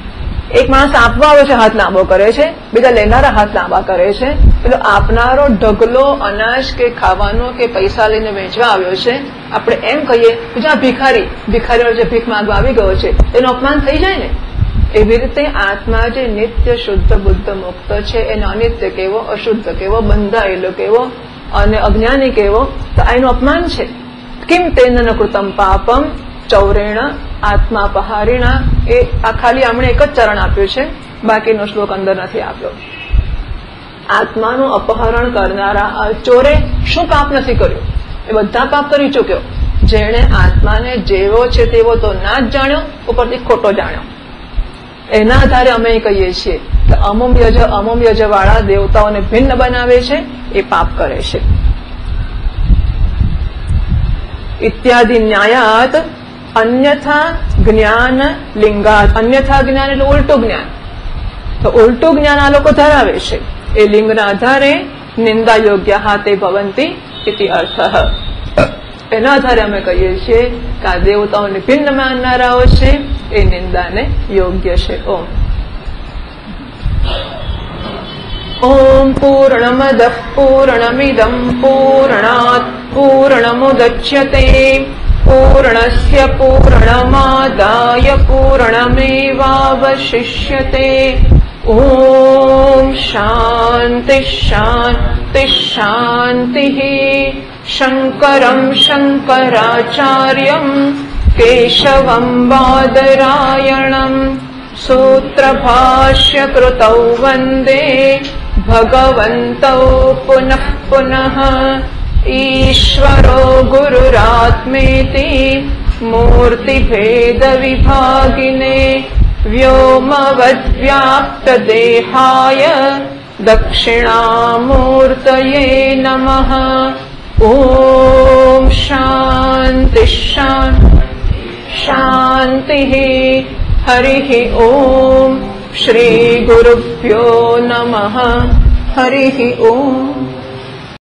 એક માણસ આપવા આવે છે, હાથ લાંબો કરે છે, બીજા લેનારા હાથ લાંબા કરે છે. પેલો આપનારો ઢગલો અનાજ કે ખાવાનો કે પૈસા લઈને વેચવા આવ્યો છે, આપણે એમ કહીએ કે જો આ ભિખારી ભિખારીઓ જે ભીખ માંગવા આવી ગયો છે એનું અપમાન થઈ જાય ને. એવી રીતે આત્મા જે નિત્ય શુદ્ધ બુદ્ધ મુક્ત છે એને અનિત્ય કેવો, અશુદ્ધ કેવો, બંધાયેલો કેવો અને અજ્ઞાની કેવો, તો આ એનું અપમાન છે. કિમ તેન ન કૃતમ પાપમ ચૌરેણ આત્માપહારિણા. એ આ ખાલી હમણાં એક જ ચરણ આપ્યું છે, બાકીનો શ્લોક અંદર નથી આપ્યો. આત્માનું અપહરણ કરનારા આ ચોરે શું પાપ નથી કર્યું? એ બધા પાપ કરી ચૂક્યો. જેણે આત્માને જેવો છે તેવો તો ના જ જાણ્યો, ઉપરથી ખોટો જાણ્યો. એના આધારે અમે કહીએ છીએ કે અમમ યજ અમમ યજ વાળા દેવતાઓને ભિન્ન બનાવે છે, એ પાપ કરે છે. ઇત્યાદિ ન્યાયાત અન્યથા જ્ઞાન લિંગાત. અન્યથા જ્ઞાન એટલે ઉલટું જ્ઞાન. તો ઉલટું જ્ઞાન આ લોકો ધરાવે છે. એ લિંગના આધારે નિંદા યોગ્ય હાથે ભવંતી ઇતિ અર્થ. એના આધારે અમે કહીએ છીએ કે આ દેવતાઓને ભિન્ન માનનારાઓ છે, એ નિંદાને યોગ્ય છે. ઓમ ઓમ પૂર્ણમદ પૂર્ણમિદમ પૂર્ણાત પૂર્ણમુદચ્યતે પૂર્ણસ્ય પૂર્ણમાદાય પૂર્ણમેવાવશિષ્યતે. ઓમ શાંતિ શાંતિ શાંતિ. શંકરમ શંકરાચાર્યમ કેશવમ બાદરાયણમ સૂત્રભાષ્ય કૃતૌ વંદે ભગવन्तૌ પુનઃ પુનઃ. ઈશ્વરો ગુરુરાત્મેતિ મૂર્તિભેદ વિભાગિને વ્યોમવદ્વ્યાપ્તદેહાય દક્ષિણામૂર્તયે નમઃ. ઓમ શાંતિ શાંતિ. હરિઃ ઓમ શ્રી ગુરુભ્યો નમઃ. હરિઃ ઓમ.